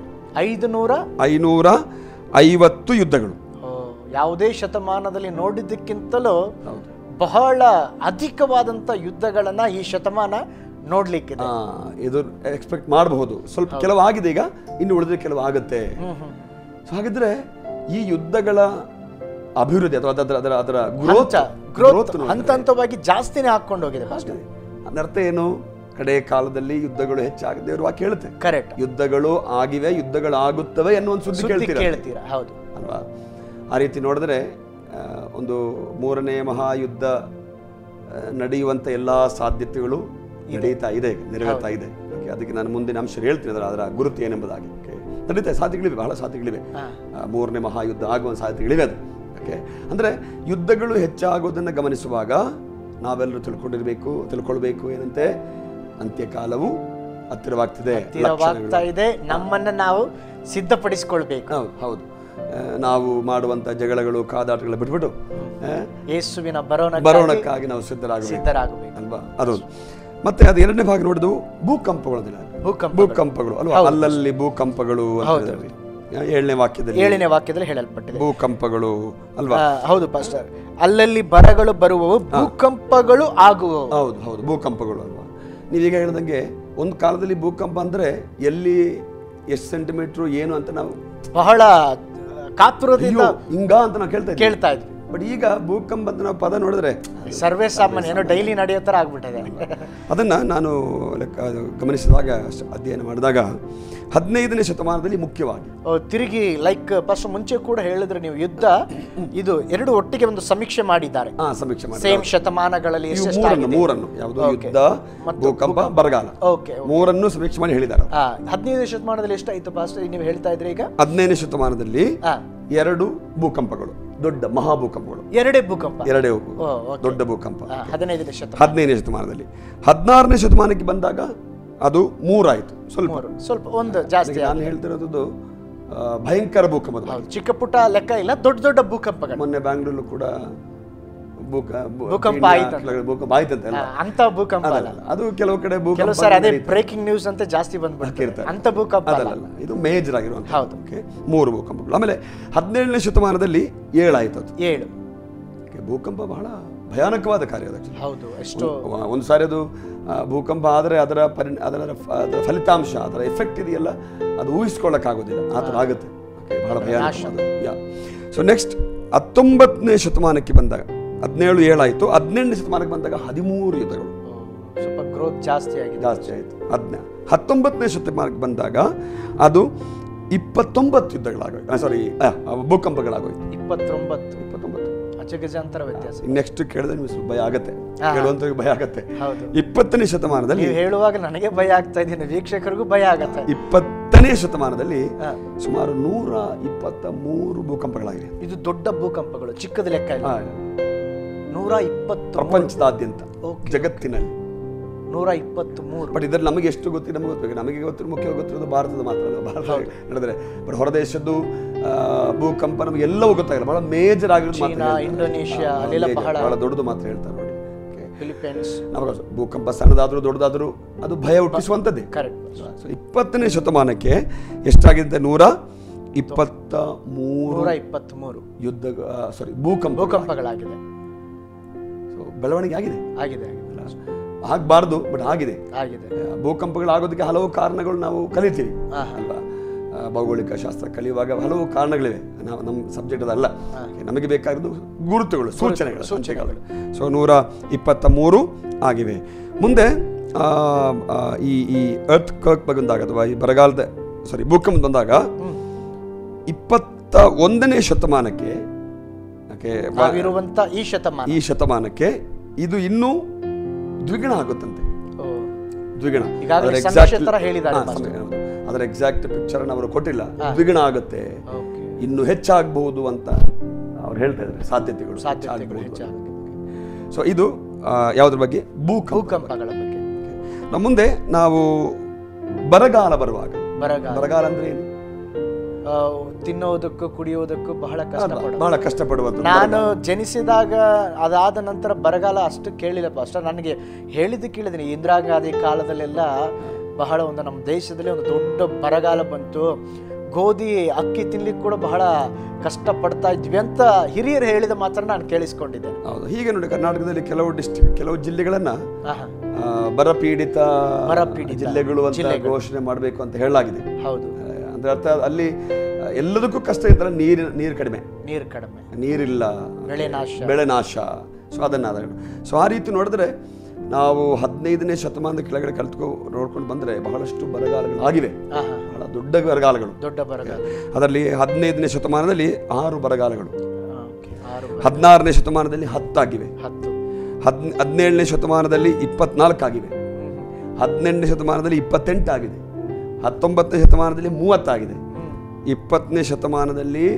550 ಯುದ್ಧಗಳು. ಯಾವುದೇ ಶತಮಾನದಲ್ಲಿ ನೋಡಿದ್ದಕ್ಕಿಂತಲೂ ಬಹಳ ಅಧಿಕವಾದಂತ ಯುದ್ಧಗಳನ್ನ ಈ ಶತಮಾನ ನೋಡ್ಲಿಕ್ಕೆ ಇದು ಎಕ್ಸ್ಪೆಕ್ಟ್ ಮಾಡಬಹುದು. ಸ್ವಲ್ಪ ಕೆಲವು ಆಗಿದೆ, ಈಗ ಇನ್ನು ಉಳಿದ್ರೆ ಕೆಲವು ಆಗುತ್ತೆ. ಹಾಗಿದ್ರೆ ಈ ಯುದ್ಧಗಳ ಅಭಿವೃದ್ಧಿ ಅಥವಾ ಅದರ ಗ್ರೋತ್ ಹಂತ ಹಂತವಾಗಿ ಜಾಸ್ತಿನೇ ಹಾಕೊಂಡು ಹೋಗಿದೆ. ಅದರ್ಥ ಏನು? ಕಡೆ ಕಾಲದಲ್ಲಿ ಯುದ್ಧಗಳು ಹೆಚ್ಚಾಗಿದೆ, ದೇವರು ವಾಕ್ಯ ಹೇಳುತ್ತೆ. ಕರೆಕ್ಟ್. ಯುದ್ಧಗಳು ಆಗಿವೆ, ಯುದ್ಧಗಳು ಆಗುತ್ತವೆ ಎನ್ನುವ ಒಂದು ಸುದ್ದಿ ಕೇಳ್ತೀರಾ? ಹೌದು ಅಲ್ವಾ? ಆ ರೀತಿ ನೋಡಿದ್ರೆ ಒಂದು 3ನೇ ಮಹಾಯುದ್ಧ ನಡೆಯುವಂತ ಎಲ್ಲಾ ಸಾಧ್ಯತೆಗಳು ನಡೀತಾ ಇದೆ, ನೆರವೇರ್ತಾ ಇದೆ. ಅದಕ್ಕೆ ನಾನು ಮುಂದಿನ ಅಂಶ ಹೇಳ್ತೀನಿ, ಅದರ ಗುರುತು ಏನೆಂಬುದಾಗಿ. ನಡೀತಾ ಸಾಧ್ಯತೆಗಳಿವೆ, ಬಹಳ ಸಾಧ್ಯತೆಗಳಿವೆ. 3ನೇ ಮಹಾಯುದ್ಧ ಆಗುವ ಸಾಧ್ಯತೆಗಳಿವೆ. ಅದು ಅಂದ್ರೆ ಯುದ್ಧಗಳು ಹೆಚ್ಚಾಗೋದನ್ನು ಗಮನಿಸುವಾಗ ನಾವೆಲ್ಲರೂ ತಿಳ್ಕೊಳ್ಬೇಕು ಏನಂತೆ, ಅಂತ್ಯಕಾಲವು ಹತ್ತಿರವಾಗ್ತಿದೆ, ನಮ್ಮನ್ನ ನಾವು ಸಿದ್ಧಪಡಿಸಿಕೊಳ್ಬೇಕು. ಹೌದು. ನಾವು ಮಾಡುವಂತ ಜಗಳಗಳು, ಕಾದಾಟಗಳು ಬಿಟ್ಬಿಟ್ಟು ಯೇಸುವಿನ ಬರೋಣಕ್ಕಾಗಿ ನಾವು ಸಿದ್ಧರಾಗಬೇಕು ಅಲ್ವಾ? ಅದು ಮತ್ತೆ ಅದು 2ನೇ ಭಾಗ ನೋಡಿದ್ವು, ಭೂಕಂಪಗಳು ಅಲ್ವಾ? ಅಲ್ಲಲ್ಲಿ ಭೂಕಂಪಗಳು ಅಂತ 7ನೇ ವಾಕ್ಯದಲ್ಲಿ ಹೇಳಲ್ಪಟ್ಟಿದೆ, ಭೂಕಂಪಗಳು ಅಲ್ವಾ? ಹೌದು ಪಾಸ್ಟರ್. ಅಲ್ಲಲ್ಲಿ ಬರಗಳು ಬರುವವು, ಭೂಕಂಪಗಳು ಆಗುವವು. ಹೌದು, ಭೂಕಂಪಗಳು ಅಲ್ವಾ? ನೀವೀಗ ಹೇಳಿದಂಗೆ ಒಂದು ಕಾಲದಲ್ಲಿ ಭೂಕಂಪ ಅಂದ್ರೆ ಎಲ್ಲಿ ಎಷ್ಟು ಸೆಂಟಿಮೀಟರ್ ಏನು ಅಂತ ನಾವು ಬಹಳ ಕಾತುರದಿಂದ ಹಿಂಗ ಅಂತ ನಾವು ಕೇಳ್ತಾ ಇದ್ವಿ. ಬಟ್ ಈಗ ಭೂಕಂಪ ಅಂತ ನಾವು ಪದ ನೋಡಿದ್ರೆ ಸರ್ವೇ ಸಾಮಾನ್ಯ ಏನೋ ಡೈಲಿ ನಡೆಯೋ ಥರ ಆಗ್ಬಿಟ್ಟಿದೆ. ಅದನ್ನು ನಾನು ಗಮನಿಸಿದಾಗ, ಅಧ್ಯಯನ ಮಾಡಿದಾಗ 15ನೇ ಶತಮಾನದಲ್ಲಿ ಮುಖ್ಯವಾಗಿ ತಿರುಗಿ ಲೈಕ್ ಫಸ್ಟ್ ಮುಂಚೆ ಕೂಡ ಹೇಳಿದ್ರೆ ನೀವು ಯುದ್ಧ ಇದು ಎರಡು ಒಟ್ಟಿಗೆ ಒಂದು ಸಮೀಕ್ಷೆ ಮಾಡಿದ್ದಾರೆ. ಸಮೀಕ್ಷೆ ಮಾಡಿ ಸೇಮ್ ಶತಮಾನಗಳಲ್ಲಿ ಮೂರನ್ನು ಯಾವುದು ಯುದ್ಧ, ಭೂಕಂಪ, ಬರಗಾಲ, ಮೂರನ್ನು ಸಮೀಕ್ಷೆ ಮಾಡಿ ಹೇಳಿದ್ದಾರೆ. 15ನೇ ಶತಮಾನದಲ್ಲಿ ಎಷ್ಟಾಯ್ತು ಪಾಸ್ಟ್ ನೀವು ಹೇಳ್ತಾ ಇದ್ರಿ? ಈಗ 15ನೇ ಶತಮಾನದಲ್ಲಿ 2 ಭೂಕಂಪಗಳು, ದೊಡ್ಡ ಮಹಾಭೂಕಂಪಗಳು, ಎರಡೇ ಭೂಕಂಪ, ದೊಡ್ಡ ಭೂಕಂಪ 15ನೇ ಶತಮಾನದಲ್ಲಿ. 16ನೇ ಶತಮಾನಕ್ಕೆ ಬಂದಾಗ ಅದು 3 ಆಯ್ತು. ಸ್ವಲ್ಪ ಒಂದು ಜಾಸ್ತಿ. ನಾನು ಹೇಳ್ತಿರೋದು ಭಯಂಕರ ಭೂಕಂಪ, ಚಿಕ್ಕ ಪುಟ್ಟ ಲೆಕ್ಕ ಇಲ್ಲ, ದೊಡ್ಡ ದೊಡ್ಡ ಭೂಕಂಪಗಳು. ಮೊನ್ನೆ ಬ್ಯಾಂಗ್ಳೂರ್ಲು ಕೂಡ ಭೂಕಂಪ ಆಯ್ತಂತೆ. ಅಂತ ಭೂಕಂಪ ಅದು ಕೆಲವು ಕಡೆ ಅದೇ ಬ್ರೇಕಿಂಗ್ ನ್ಯೂಸ್ ಅಂತ ಜಾಸ್ತಿ ಬಂದ್ಬಿಡ್ತಿರ್ತಾರೆ. ಅಂತ ಭೂಕಂಪ ಅಲ್ಲ, ಇದು ಮೇಜರ್ ಆಗಿರುವಂತ 3 ಭೂಕಂಪಗಳು. ಆಮೇಲೆ 17ನೇ ಶತಮಾನದಲ್ಲಿ 7 ಆಯ್ತು. ಅದು 7 ಭೂಕಂಪ ಬಹಳ ಭಯಾನಕವಾದ ಕಾರ್ಯ. ಹೌದು, ಎಷ್ಟು ಒಂದು ಸಾರಿ ಅದು ಭೂಕಂಪ ಆದರೆ ಅದರ ಫಲಿತಾಂಶ, ಅದರ ಎಫೆಕ್ಟ್ ಇದೆಯಲ್ಲ, ಅದು ಊಹಿಸ್ಕೊಳ್ಳೋಕ್ಕಾಗೋದಿಲ್ಲ. ಆ ಥರ ಆಗುತ್ತೆ, ಬಹಳ ಭಯಾನಕ. ಸೊ ನೆಕ್ಸ್ಟ್ 19ನೇ ಶತಮಾನಕ್ಕೆ ಬಂದಾಗ 17, 7 ಆಯಿತು. 18ನೇ ಶತಮಾನಕ್ಕೆ ಬಂದಾಗ 13 ಯುದ್ಧಗಳು, ಸ್ವಲ್ಪ ಗ್ರೋತ್ ಜಾಸ್ತಿ ಆಯಿತು. 19ನೇ ಶತಮಾನಕ್ಕೆ ಬಂದಾಗ ಅದು 29 ಯುದ್ಧಗಳಾಗೋಯ್ತು, ಸಾರಿ ಭೂಕಂಪಗಳಾಗೋಯ್ತು. 29 ಅಜಗಜಾಂತರ ವ್ಯತ್ಯಾಸ. ನೆಕ್ಸ್ಟ್ ಕೇಳಿದ್ರೆ ನಿಮಗೆ ಸ್ವಲ್ಪ ಭಯ ಆಗತ್ತೆ, ಕೇಳುವಂತವ್ರಿಗೆ ಭಯ ಆಗತ್ತೆ. 20ನೇ ಶತಮಾನದಲ್ಲಿ ಹೇಳುವಾಗ ನನಗೆ ಭಯ ಆಗ್ತಾ ಇದ್ದೀನಿ, ವೀಕ್ಷಕರಿಗೂ ಭಯ ಆಗತ್ತೆ. 20ನೇ ಶತಮಾನದಲ್ಲಿ ಸುಮಾರು 123 ಭೂಕಂಪಗಳಾಗಿದೆ. ಇದು ದೊಡ್ಡ ಭೂಕಂಪಗಳು, ಚಿಕ್ಕದ ಲೆಕ್ಕ ಇಲ್ಲ. 120 ಪ್ರಪಂಚದಾದ್ಯಂತ, ಜಗತ್ತಿನಲ್ಲಿ 123. ಬಟ್ ಇದರಲ್ಲಿ ನಮಗೆ ಎಷ್ಟು ಗೊತ್ತಿದೆ ನಮಗೆ ಗೊತ್ತಿಲ್ಲ. ನಮಗೆ ಮುಖ್ಯವಾಗಿ ಗೊತ್ತಿರೋದು ಭಾರತದ ಮಾತ್ರ, ಭಾರತ ನಡೆದ್ರೆ. ಬಟ್ ಹೊರದೇಶದ್ದು ಭೂಕಂಪ ನಮಗೆ ಎಲ್ಲವೂ ಗೊತ್ತಾಗಿಲ್ಲ. ಬಹಳ ಮೇಜರ್ ಆಗಿರೋದು, ಇಂಡೋನೇಷಿಯಾ ಬಹಳ ದೊಡ್ಡದು ಮಾತ್ರ ಹೇಳ್ತಾರೆ ನೋಡಿ. ಫಿಲಿಪೈನ್ಸ್ ನಮಗೆ ಭೂಕಂಪ ಸಣ್ಣದಾದ್ರೂ ದೊಡ್ಡದಾದ್ರೂ ಅದು ಭಯ ಹುಟ್ಟಿಸುವಂಥದ್ದೇ. 20ನೇ ಶತಮಾನಕ್ಕೆ ಎಷ್ಟಾಗಿದೆ? 123 ಯುದ್ಧ, ಸಾರಿ ಭೂಕಂಪಗಳಾಗಿದೆ. ಬೆಳವಣಿಗೆ ಆಗಿದೆ. ಆಗಬಾರ್ದು, ಬಟ್ ಆಗಿದೆ. ಭೂಕಂಪಗಳಾಗೋದಕ್ಕೆ ಹಲವು ಕಾರಣಗಳು ನಾವು ಕಲಿತೀವಿ ಅಲ್ವಾ? ಭೌಗೋಳಿಕ ಶಾಸ್ತ್ರ ಕಲಿಯುವಾಗ ಹಲವು ಕಾರಣಗಳಿವೆ. ನಮ್ಮ ಸಬ್ಜೆಕ್ಟ್ ಅದಲ್ಲ, ನಮಗೆ ಬೇಕಾಗಿರೋದು ಗುರುತುಗಳು, ಸೂಚನೆಗಳು. ಸೊ 123 ಆಗಿವೆ. ಮುಂದೆ ಈ ಅರ್ತ್ ಕ್ವರ್ಕ್ ಬಂದಾಗ, ಅಥವಾ ಈ ಬರಗಾಲದ ಭೂಕಂಪ ಬಂದಾಗ 21ನೇ ಶತಮಾನಕ್ಕೆ, ಈ ಶತಮಾನಕ್ಕೆ ಇದು ಇನ್ನೂ ದ್ವಿಗುಣ ಆಗುತ್ತಂತೆ. ಅದರ ಎಕ್ಸಾಕ್ಟ್ ಪಿಕ್ಚರ್ ಅವರು ಕೊಟ್ಟಿಲ್ಲ. ದ್ವಿಗುಣ ಆಗುತ್ತೆ, ಇನ್ನು ಹೆಚ್ಚಾಗಬಹುದು ಅಂತ ಅವ್ರು ಹೇಳ್ತಾ ಇದ್ದಾರೆ. ಸಾಧ್ಯತೆಗಳು. ಸೊ ಇದು ಯಾವುದ್ರ ಬಗ್ಗೆ? ಭೂಕಂಪಗಳ ಬಗ್ಗೆ. ನಮ್ಮ ಮುಂದೆ ನಾವು ಬರಗಾಲ ಬರುವಾಗ, ಬರಗಾಲ ಅಂದ್ರೆ ಏನು? ತಿನ್ನೋದಕ್ಕೂ ಕುಡಿಯೋದಕ್ಕೂ ಬಹಳ ಕಷ್ಟಪಡುವುದು. ನಾನು ಜನಿಸಿದಾಗ ಅದಾದ ನಂತರ ಬರಗಾಲ ಅಷ್ಟು ಕೇಳಿಲ್ಲಪ್ಪ. ಅಷ್ಟ ನನಗೆ ಹೇಳಿದ್ದು ಕೇಳಿದ್ದೀನಿ. ಇಂದಿರಾ ಗಾಂಧಿ ಕಾಲದಲ್ಲೆಲ್ಲ ಬಹಳ ನಮ್ಮ ದೇಶದಲ್ಲಿ ಒಂದು ದೊಡ್ಡ ಬರಗಾಲ ಬಂತು. ಗೋಧಿ ಅಕ್ಕಿ ತಿನ್ಲಿಕ್ಕೆ ಕೂಡ ಬಹಳ ಕಷ್ಟಪಡ್ತಾ ಇದ್ವಿ ಅಂತ ಹಿರಿಯರು ಹೇಳಿದ ಮಾತ್ರ ನಾನು ಕೇಳಿಸ್ಕೊಂಡಿದ್ದೆ. ಹೌದು, ಹೀಗೆ ನೋಡಿ, ಕರ್ನಾಟಕದಲ್ಲಿ ಕೆಲವು ಜಿಲ್ಲೆಗಳನ್ನ ಬರಪೀಡಿತ ಜಿಲ್ಲೆಗಳು ಅಂತ ಘೋಷಣೆ ಮಾಡಬೇಕು ಅಂತ ಹೇಳಲಾಗಿದೆ. ಹೌದು, ಅಂದ್ರೆ ಅರ್ಥ ಅಲ್ಲಿ ಎಲ್ಲದಕ್ಕೂ ಕಷ್ಟ ಇದ್ದರೆ ನೀರು ಕಡಿಮೆ, ನೀರಿಲ್ಲ, ಬೆಳೆ ನಾಶ. ಸೊ ಸೊ ಆ ರೀತಿ ನೋಡಿದ್ರೆ ನಾವು 15ನೇ ಶತಮಾನದ ಕೆಳಗಡೆ ನೋಡ್ಕೊಂಡು ಬಂದ್ರೆ ಬಹಳಷ್ಟು ಬರಗಾಲಗಳಾಗಿವೆ, ಬಹಳ ದೊಡ್ಡ ಬರಗಾಲಗಳು. ಅದರಲ್ಲಿ 15ನೇ ಶತಮಾನದಲ್ಲಿ 6 ಬರಗಾಲಗಳು, 16ನೇ ಶತಮಾನದಲ್ಲಿ 10 ಆಗಿವೆ, 17ನೇ ಶತಮಾನದಲ್ಲಿ 24 ಆಗಿವೆ, 18ನೇ ಶತಮಾನದಲ್ಲಿ 28 ಆಗಿದೆ, 19ನೇ ಶತಮಾನದಲ್ಲಿ 30 ಆಗಿದೆ, 20ನೇ ಶತಮಾನದಲ್ಲಿ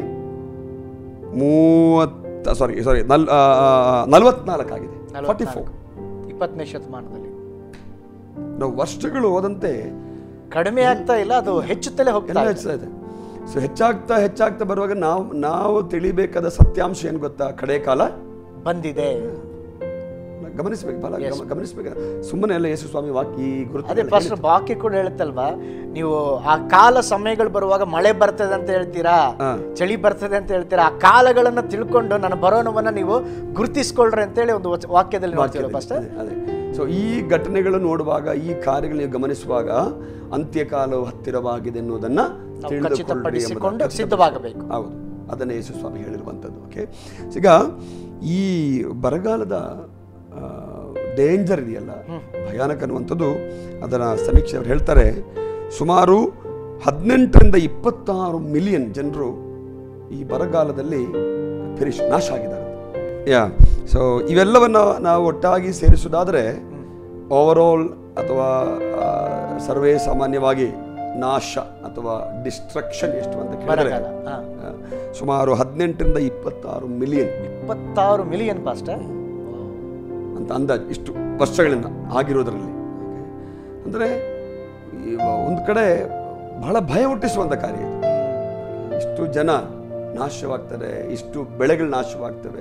44 ಆಗಿದೆ. 20ನೇ ಶತಮಾನದಲ್ಲಿ ನಾವು ವರ್ಷಗಳು ಹೋದಂತೆ ಕಡಿಮೆ ಆಗ್ತಾ ಇಲ್ಲ, ಅದು ಹೆಚ್ಚುತ್ತಲೇ ಹೋಗ್ತಾ ಇದೆ. ಸೊ ಹೆಚ್ಚಾಗ್ತಾ ಬರುವಾಗ ನಾವು ತಿಳಿಬೇಕಾದ ಸತ್ಯಾಂಶ ಏನು ಗೊತ್ತಾ? ಕಡೆ ಕಾಲ ಬಂದಿದೆ. ಗಮನಿಸಬೇಕು, ಸುಮ್ಮನೆ ಎಲ್ಲ ಯೇಸು ಸ್ವಾಮಿ ವಾಕ್ಯ ಕೂಡ ಹೇಳುತ್ತಲ್ವಾ, ನೀವು ಆ ಕಾಲ ಸಮಯಗಳು ಬರುವಾಗ ಮಳೆ ಬರ್ತದೆ ಅಂತ ಹೇಳ್ತೀರಾ, ಚಳಿ ಬರ್ತದೆ ಅಂತ ಹೇಳ್ತೀರಾ, ಆ ಕಾಲಗಳನ್ನ ತಿಳ್ಕೊಂಡು ನನ್ನ ಬರೋಣವನ್ನ ನೀವು ಗುರುತಿಸ್ಕೊಳ್ರಿ ಅಂತ ಹೇಳಿ ಒಂದು ವಾಕ್ಯದಲ್ಲಿ ನೋಡ್ತೀರಾ. ಸೊ ಸೊ ಈ ಘಟನೆಗಳು ನೋಡುವಾಗ, ಈ ಕಾರ್ಯಗಳನ್ನು ಗಮನಿಸುವಾಗ ಅಂತ್ಯಕಾಲವು ಹತ್ತಿರವಾಗಿದೆ ಎನ್ನುವುದನ್ನು ಖಚಿತಪಡಿಸಿಕೊಂಡು ಸಿದ್ಧವಾಗಬೇಕು. ಹೌದು, ಅದನ್ನೇ ಯೇಸು ಸ್ವಾಮಿ ಹೇಳಿರುವಂಥದ್ದು. ಓಕೆ, ಈಗ ಈ ಬರಗಾಲದ ಡೇಂಜರ್ ಇದೆಯಲ್ಲ, ಭಯಾನಕ ಅನ್ನುವಂಥದ್ದು, ಅದರ ಸಮೀಕ್ಷೆ ಅವರು ಹೇಳ್ತಾರೆ ಸುಮಾರು 18ರಿಂದ 26 ಮಿಲಿಯನ್ ಜನರು ಈ ಬರಗಾಲದಲ್ಲಿ ನಾಶ ಆಗಿದ್ದಾರೆ. ಸೊ ಇವೆಲ್ಲವನ್ನು ನಾವು ಒಟ್ಟಾಗಿ ಸೇರಿಸುವುದಾದರೆ ಓವರಾಲ್ ಅಥವಾ ಸರ್ವೇ ಸಾಮಾನ್ಯವಾಗಿ ನಾಶ ಅಥವಾ ಡಿಸ್ಟ್ರಕ್ಷನ್ ಎಷ್ಟು ಅಂತ ಕೇಳಿದ್ರೆ ಸುಮಾರು 18ರಿಂದ 26 ಮಿಲಿಯನ್. 26 ಮಿಲಿಯನ್ ಪಾಸ್ಟರ್ ಅಂತ ಅಂದಾಜು ಇಷ್ಟು ವರ್ಷಗಳಿಂದ ಆಗಿರೋದ್ರಲ್ಲಿ. ಅಂದರೆ ಒಂದು ಕಡೆ ಬಹಳ ಭಯ ಹುಟ್ಟಿಸುವಂಥ ಕಾರ್ಯ ಇದು. ಇಷ್ಟು ಜನ ನಾಶವಾಗ್ತಾರೆ, ಇಷ್ಟು ಬೆಳೆಗಳು ನಾಶವಾಗ್ತವೆ,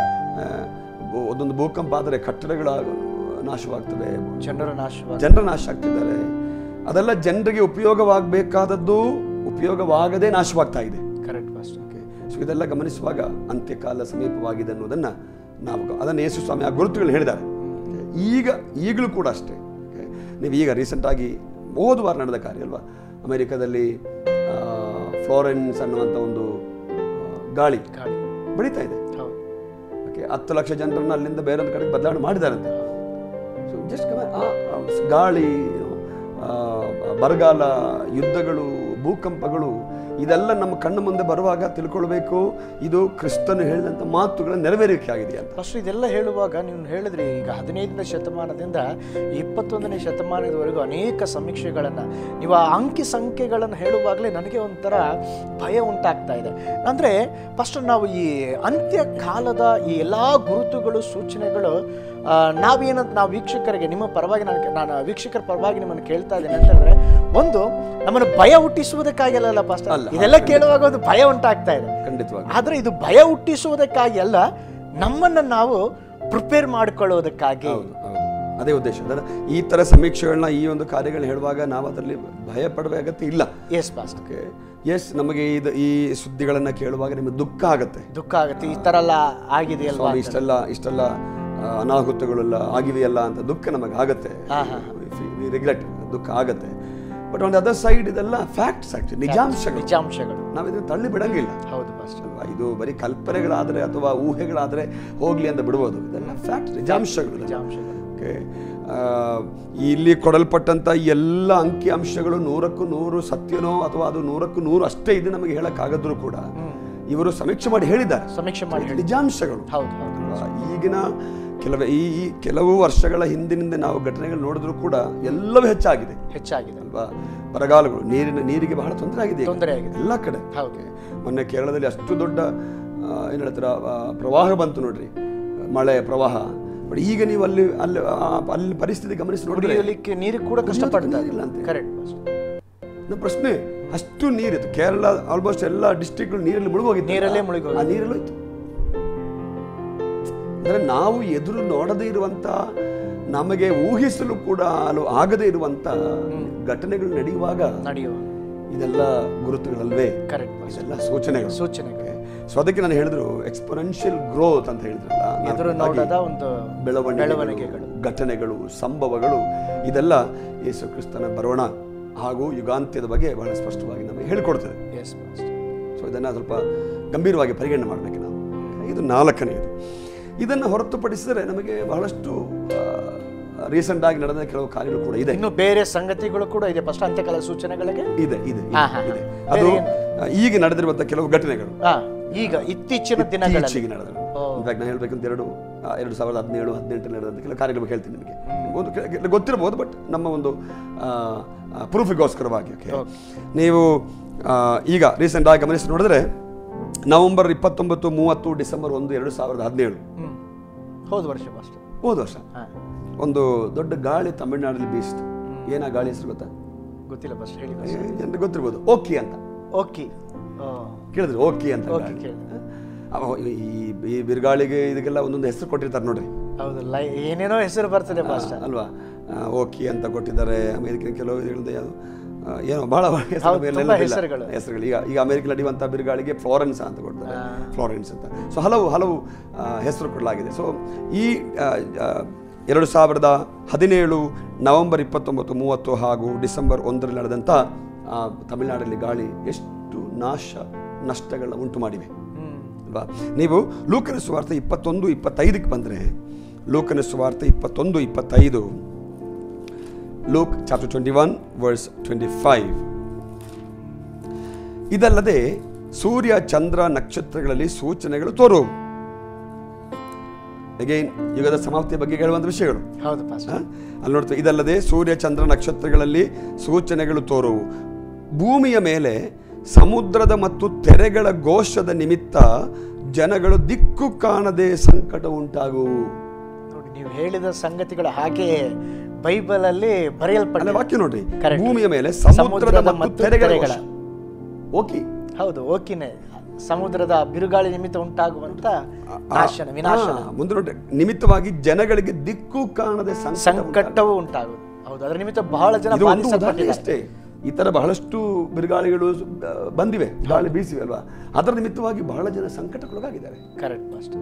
ಒಂದೊಂದು ಭೂಕಂಪ ಆದರೆ ಕಟ್ಟಡಗಳ ನಾಶವಾಗ್ತವೆ, ಜನರ ನಾಶ ಆಗ್ತಿದ್ದಾರೆ. ಅದೆಲ್ಲ ಜನರಿಗೆ ಉಪಯೋಗವಾಗಬೇಕಾದದ್ದು ಉಪಯೋಗವಾಗದೇ ನಾಶವಾಗ್ತಾ ಇದೆ. Correct pastor. ಓಕೆ, ಸೊ ಇದೆಲ್ಲ ಗಮನಿಸುವಾಗ ಅಂತ್ಯಕಾಲ ಸಮೀಪವಾಗಿದೆ ಅನ್ನೋದನ್ನು ನಾವು ಅದನ್ನು ಯೇಸು ಸ್ವಾಮಿ ಆ ಗುರುತುಗಳು ಹೇಳಿದ್ದಾರೆ. ಈಗಲೂ ಕೂಡ ಅಷ್ಟೇ. ನೀವು ಈಗ ರೀಸೆಂಟಾಗಿ ಹೋದ ವಾರ ನಡೆದ ಕಾರ್ಯ ಅಲ್ವಾ, ಅಮೆರಿಕದಲ್ಲಿ ಫ್ಲೋರೆನ್ಸ್ ಅನ್ನುವಂಥ ಒಂದು ಗಾಳಿ ಬೆಳೀತಾ ಇದೆ. ಓಕೆ, 10 ಲಕ್ಷ ಜನರನ್ನು ಅಲ್ಲಿಂದ ಬೇರೊಂದು ಕಡೆಗೆ ಬದಲಾವಣೆ ಮಾಡಿದಾರಂತೆ. ಸೊ ಜಸ್ಟ್ ಗಾಳಿ, ಬರಗಾಲ, ಯುದ್ಧಗಳು, ಭೂಕಂಪಗಳು ಇದೆಲ್ಲ ನಮ್ಮ ಕಣ್ಣು ಮುಂದೆ ಬರುವಾಗ ತಿಳ್ಕೊಳ್ಬೇಕು, ಇದು ಕ್ರಿಸ್ತನು ಹೇಳಿದಂಥ ಮಾತುಗಳ ನೆರವೇರಿಕೆ ಆಗಿದೆ ಅಂತ. ಫಸ್ಟ್ ಇದೆಲ್ಲ ಹೇಳುವಾಗ ನೀವು ಹೇಳಿದ್ರಿ, ಈಗ 15ನೇ ಶತಮಾನದಿಂದ 21ನೇ ಶತಮಾನದವರೆಗೂ ಅನೇಕ ಸಮೀಕ್ಷೆಗಳನ್ನು ನೀವು ಆ ಅಂಕಿ ಸಂಖ್ಯೆಗಳನ್ನು ಹೇಳುವಾಗಲೇ ನನಗೆ ಒಂಥರ ಭಯ ಉಂಟಾಗ್ತಾ ಇದೆ. ಅಂದರೆ ಫಸ್ಟ್ ನಾವು ಈ ಅಂತ್ಯಕಾಲದ ಈ ಎಲ್ಲ ಗುರುತುಗಳು, ಸೂಚನೆಗಳು ನಾವು ವೀಕ್ಷಕರಿಗೆ, ನಿಮ್ಮ ಪರವಾಗಿ ನಾನು ವೀಕ್ಷಕರ ಪರವಾಗಿ ನಿಮ್ಮನ್ನು ಕೇಳ್ತಾ ಇದ್ದೇನೆ ಅಂತಂದ್ರೆ, ಒಂದು ನಮ್ಮನ್ನು ಭಯ ಹುಟ್ಟಿಸುವುದಕ್ಕಾಗಿ ಅಲ್ಲ ಪಾಸ್ಟರ್, ಇದೆಲ್ಲ ಕೇಳುವಾಗ ಒಂದು ಭಯ ಉಂಟಾಗ್ತಾ ಇದೆ ಖಂಡಿತವಾಗಿ. ಆದ್ರೆ ಇದು ಭಯ ಹುಟ್ಟಿಸುವುದಕ್ಕಾಗಿ ಅಲ್ಲ, ನಮ್ಮನ್ನು ನಾವು ಪ್ರಿಪೇರ್ ಮಾಡಿಕೊಳ್ಳುವುದಕ್ಕಾಗಿ. ಅದೇ ಉದ್ದೇಶ. ಈ ತರ ಸಮೀಕ್ಷೆಗಳನ್ನ, ಈ ಒಂದು ಕಾರ್ಯಗಳನ್ನ ಹೇಳುವಾಗ ನಾವು ಅದರಲ್ಲಿ ಭಯ ಪಡುವ ಅಗತ್ಯ ಇಲ್ಲ. S pastor. ಎಸ್, ನಮಗೆ ಈ ಸುದ್ದಿಗಳನ್ನ ಕೇಳುವಾಗ ನಿಮಗೆ ದುಃಖ ಆಗುತ್ತೆ. ಈ ತರ ಎಲ್ಲ ಆಗಿದೆಯಲ್ವಾ, ಇಷ್ಟೆಲ್ಲ ಅನಾಹುತಗಳೆಲ್ಲ ಆಗಿವೆಯಲ್ಲ ಅಂತ ದುಃಖ ನಮಗೆ ಆಗತ್ತೆ, ರಿಗ್ರೆಟ್, ದುಃಖ ಆಗತ್ತೆ. But on the other side ಇದೆಲ್ಲ ಫ್ಯಾಕ್ಟ್ಸ್, ಆಕ್ಚುಲಿ ನಿಜಾಂಶಗಳು. ನಾವು ಇದನ್ನು ತಳ್ಳಿ ಬಿಡಂಗಿಲ್ಲ. ಹೌದು ಪಾಸ್ಟರ್. ಇದು ಬರೀ ಕಲ್ಪನೆಗಳಾದ್ರೆ ಅಥವಾ ಊಹೆಗಳಾದ್ರೆ ಹೋಗ್ಲಿ ಅಂತ ಬಿಡ್ಬೋದು. ಇದೆಲ್ಲ ಫ್ಯಾಕ್ಟ್ಸ್, ನಿಜಾಂಶಗಳು. ಓಕೆ, ಇಲ್ಲಿ ಕೊಡಲ್ಪಟ್ಟಂತ ಎಲ್ಲ ಅಂಕಿ ಅಂಶಗಳು 100ಕ್ಕೂ 100 ಸತ್ಯನೋ ಅಥವಾ ಅದು 100ಕ್ಕೂ 100 ಅಷ್ಟೇ ಇದೆ ನಮಗೆ ಹೇಳಕ್ಕಾಗದ್ರು ಕೂಡ ಇವರು ಸಮೀಕ್ಷೆ ಮಾಡಿ ಹೇಳಿದ್ದಾರೆ. ನಿಜಾಂಶಗಳು. ಈಗಿನ ಕೆಲವು ವರ್ಷಗಳ ಹಿಂದಿನಿಂದ ನಾವು ಘಟನೆಗಳು ನೋಡಿದ್ರು ಕೂಡ ಎಲ್ಲವೂ ಹೆಚ್ಚಾಗಿದೆ ಅಲ್ವಾ. ಬರಗಾಲಗಳು, ನೀರಿಗೆ ಬಹಳ ತೊಂದರೆ ಆಗಿದೆ ಎಲ್ಲ ಕಡೆ. ಮೊನ್ನೆ ಕೇರಳದಲ್ಲಿ ಅಷ್ಟು ದೊಡ್ಡ ಏನು ಹೇಳ್ತಾರ ಪ್ರವಾಹ ಬಂತು ನೋಡ್ರಿ, ಮಳೆ ಪ್ರವಾಹ. ಬಟ್ ಈಗ ನೀವು ಅಲ್ಲಿ ಪರಿಸ್ಥಿತಿ ಗಮನಿಸಿ ನೋಡಿದ್ರೆ ನೀರು ಕೂಡ ಕಷ್ಟಪಡ್ತಾ ಇಲ್ಲ ಅಂತ. ನಮ್ಮ ಪ್ರಶ್ನೆ, ಅಷ್ಟು ನೀರಿತ್ತು ಕೇರಳ, ಆಲ್ಮೋಸ್ಟ್ ಎಲ್ಲ ಡಿಸ್ಟ್ರಿಕ್ಟ್ಗಳು ನೀರಲ್ಲಿ ಮುಳುಗೋಗಿತ್ತು. ನೀರಲ್ಲೋಯ್ತು ಅಂದ್ರೆ ನಾವು ಎದುರು ನೋಡದೇ ಇರುವಂತ, ನಮಗೆ ಊಹಿಸಲು ಕೂಡ ಆಗದೇ ಇರುವಂತ ಘಟನೆಗಳು ನಡೆಯುವಾಗ ಇದೆಲ್ಲ ಗುರುತುಗಳಲ್ವೇ, ಇದೆಲ್ಲ ಸೂಚನೆಗಳು. ಸೊ ಅದಕ್ಕೆ ನಾನು ಹೇಳಿದ್ರು ಎಕ್ಸ್ಪೊನೆನ್ಷಿಯಲ್ ಗ್ರೋತ್ ಅಂತ ಹೇಳಿದ್ರಲ್ಲ, ಬೆಳವಣಿಗೆಗಳು, ಘಟನೆಗಳು, ಸಂಭವಗಳು, ಇದೆಲ್ಲ ಯೇಸು ಕ್ರಿಸ್ತನ ಬರೋಣ ಹಾಗೂ ಯುಗಾಂತ್ಯದ ಬಗ್ಗೆ ಬಹಳ ಸ್ಪಷ್ಟವಾಗಿ ನಮಗೆ ಹೇಳಿಕೊಡ್ತದೆ. ಸೊ ಇದನ್ನು ಸ್ವಲ್ಪ ಗಂಭೀರವಾಗಿ ಪರಿಗಣನೆ ಮಾಡಬೇಕು ನಾವು. ಇದು 4ನೇದು. ಇದನ್ನು ಹೊರತುಪಡಿಸಿದರೆ ನಮಗೆ ಬಹಳಷ್ಟು ರೀಸೆಂಟ್ ಆಗಿ ನಡೆದ ಕೆಲವು ಕಾರ್ಯಗಳು ಕೂಡ ಇದೆ. ಇನ್ನು ಬೇರೆ ಸಂಗತಿಗಳು ಕೂಡ ಇದೆ ಫಸ್ಟ್ ಅಂತ್ಯಕಾಲ ಸೂಚನೆಗಳಿಗೆ. ಇದೆ ಅದು ಈಗ ನಡೆದಿರುವಂಥ ಕೆಲವು ಘಟನೆಗಳು, ಈಗ ಇತ್ತೀಚಿನ ದಿನಗಳಲ್ಲಿ ನಡೆದರು. ಇನ್ಫ್ಯಾಕ್ಟ್ ನಾನು ಹೇಳ್ಬೇಕಂತ 2017-18 ನಡೆದಂಥ ಕೆಲವು ಕಾರ್ಯಗಳು ಹೇಳ್ತೀನಿ ನಿಮಗೆ. ಒಂದು ಗೊತ್ತಿರಬಹುದು, ಬಟ್ ನಮ್ಮ ಒಂದು ಪ್ರೂಫಿಗೋಸ್ಕರವಾಗಿ. ನೀವು ಈಗ ರೀಸೆಂಟ್ ಆಗಿ ಗಮನಿಸಿ ನೋಡಿದ್ರೆ ನವೆಂಬರ್ 29, 30, ಡಿಸೆಂಬರ್ 1, 2017 ಹೋದ ವರ್ಷ ಒಂದು ದೊಡ್ಡ ಗಾಳಿ ತಮಿಳುನಾಡಲ್ಲಿ ಬೀಸಿತು. ಏನ ಗಾಳಿ ಹೆಸರು ಗೊತ್ತಿಲ್ಲ, ಫಸ್ಟ್ ಹೇಳಿ. ಜನರಿಗೆ ಗೊತ್ತಿರ್ಬೋದು, ಓಕಿ ಅಂತ. ಕೇಳಿದ್ರೆ ಓಕಿ ಅಂತ. ಈ ಬಿರುಗಾಳಿಗೆ ಇದಕ್ಕೆಲ್ಲ ಒಂದೊಂದು ಹೆಸರು ಕೊಟ್ಟಿರ್ತಾರೆ ನೋಡ್ರಿ. ಹೌದಲ್ಲ, ಏನೇನೋ ಹೆಸರು ಬರ್ತದೆ ಅಲ್ವಾ. ಓಕಿ ಅಂತ ಕೊಟ್ಟಿದ್ದಾರೆ. ಅಮೆರಿಕನ್ ಕೆಲವು ಯಾವುದು ಏನೋ ಬಹಳ ಹೆಸರುಗಳು. ಈಗ ಅಮೆರಿಕ ನಡೆಯುವಂಥ ಬಿರುಗಾಳಿಗೆ ಫ್ಲೋರೆನ್ಸ್ ಅಂತ ಕೊಡ್ತಾರೆ, ಫ್ಲೋರೆನ್ಸ್ ಅಂತ. ಸೊ ಹಲವು ಹೆಸರು ಕೊಡಲಾಗಿದೆ. ಸೊ ಈ 2017 ನವೆಂಬರ್ 29, 30 ಹಾಗೂ ಡಿಸೆಂಬರ್ 1ರಲ್ಲಿ ನಡೆದಂಥ ತಮಿಳುನಾಡಲ್ಲಿ ಗಾಳಿ ಎಷ್ಟು ನಷ್ಟಗಳನ್ನ ಉಂಟು ಮಾಡಿವೆ ಅಲ್ವಾ. ನೀವು ಲೂಕನ ಸುವಾರ್ತೆ 21-25 ಬಂದರೆ, ಲೂಕನ ಸುವಾರ್ತೆ 21-25, ಲೂಕ್ ಚಾಪ್ಟರ್ 21 ವರ್ಸ್ 25. ಇದಲ್ಲದೆ ಸೂರ್ಯ ಚಂದ್ರ ನಕ್ಷತ್ರಗಳಲ್ಲಿ ಸೂಚನೆಗಳು ತೋರುವು. ಅಗೈನ್ ಯುಗದ ಸಮಾಪ್ತಿಯ ಬಗ್ಗೆ ಹೇಳುವಂಥ ವಿಷಯಗಳು. ಅಲ್ಲಿ ನೋಡ್ತೀವಿ, ಇದಲ್ಲದೆ ಸೂರ್ಯ ಚಂದ್ರ ನಕ್ಷತ್ರಗಳಲ್ಲಿ ಸೂಚನೆಗಳು ತೋರುವು. ಭೂಮಿಯ ಮೇಲೆ ಸಮುದ್ರದ ಮತ್ತು ತೆರೆಗಳ ಘೋಷದ ನಿಮಿತ್ತ ಜನಗಳು ದಿಕ್ಕು ಕಾಣದೆ ಸಂಕಟ ಉಂಟಾಗುವು. ನೋಡಿ, ನೀವು ಹೇಳಿದ ಸಂಗತಿಗಳು ಹಾಗೆಯೇ ಬೈಬಲ್ ಅಲ್ಲಿ ಬರೆಯಲ್ಪಟ್ಟ ವಾಕ್ಯ ನೋಡ್ರಿ. ಭೂಮಿಯ ಮೇಲೆ ಸಮುದ್ರದ ಮತ್ತು ತೆರೆಗಳ ಓಕೆ, ಹೌದು, ಓಕಿನೇ ಸಮುದ್ರದ ಬಿರುಗಾಳಿ ನಿಮಿತ್ತ ಉಂಟಾಗುವಂತ ನಾಶನ ವಿನಾಶನ. ಮುಂದೆ ನೋಡ್ರಿ, ನಿಮಿತ್ತವಾಗಿ ಜನಗಳಿಗೆ ದಿಕ್ಕು ಕಾಣದೆ ಸಂಕಟವೂ ಉಂಟಾಗುವುದು. ಹೌದು, ಅದರ ನಿಮಿತ್ತ ಬಹಳ ಜನ ಅಷ್ಟೇ. ಈ ತರ ಬಹಳಷ್ಟು ಬಿರುಗಾಳಿಗಳು ಬಂದಿವೆ, ಗಾಳಿ ಬೀಸಿವೆ ಅಲ್ವಾ. ಅದರ ನಿಮಿತ್ತವಾಗಿ ಬಹಳ ಜನ ಸಂಕಟಕ್ಕೊಳಗಾಗಿದ್ದಾರೆ. Correct master.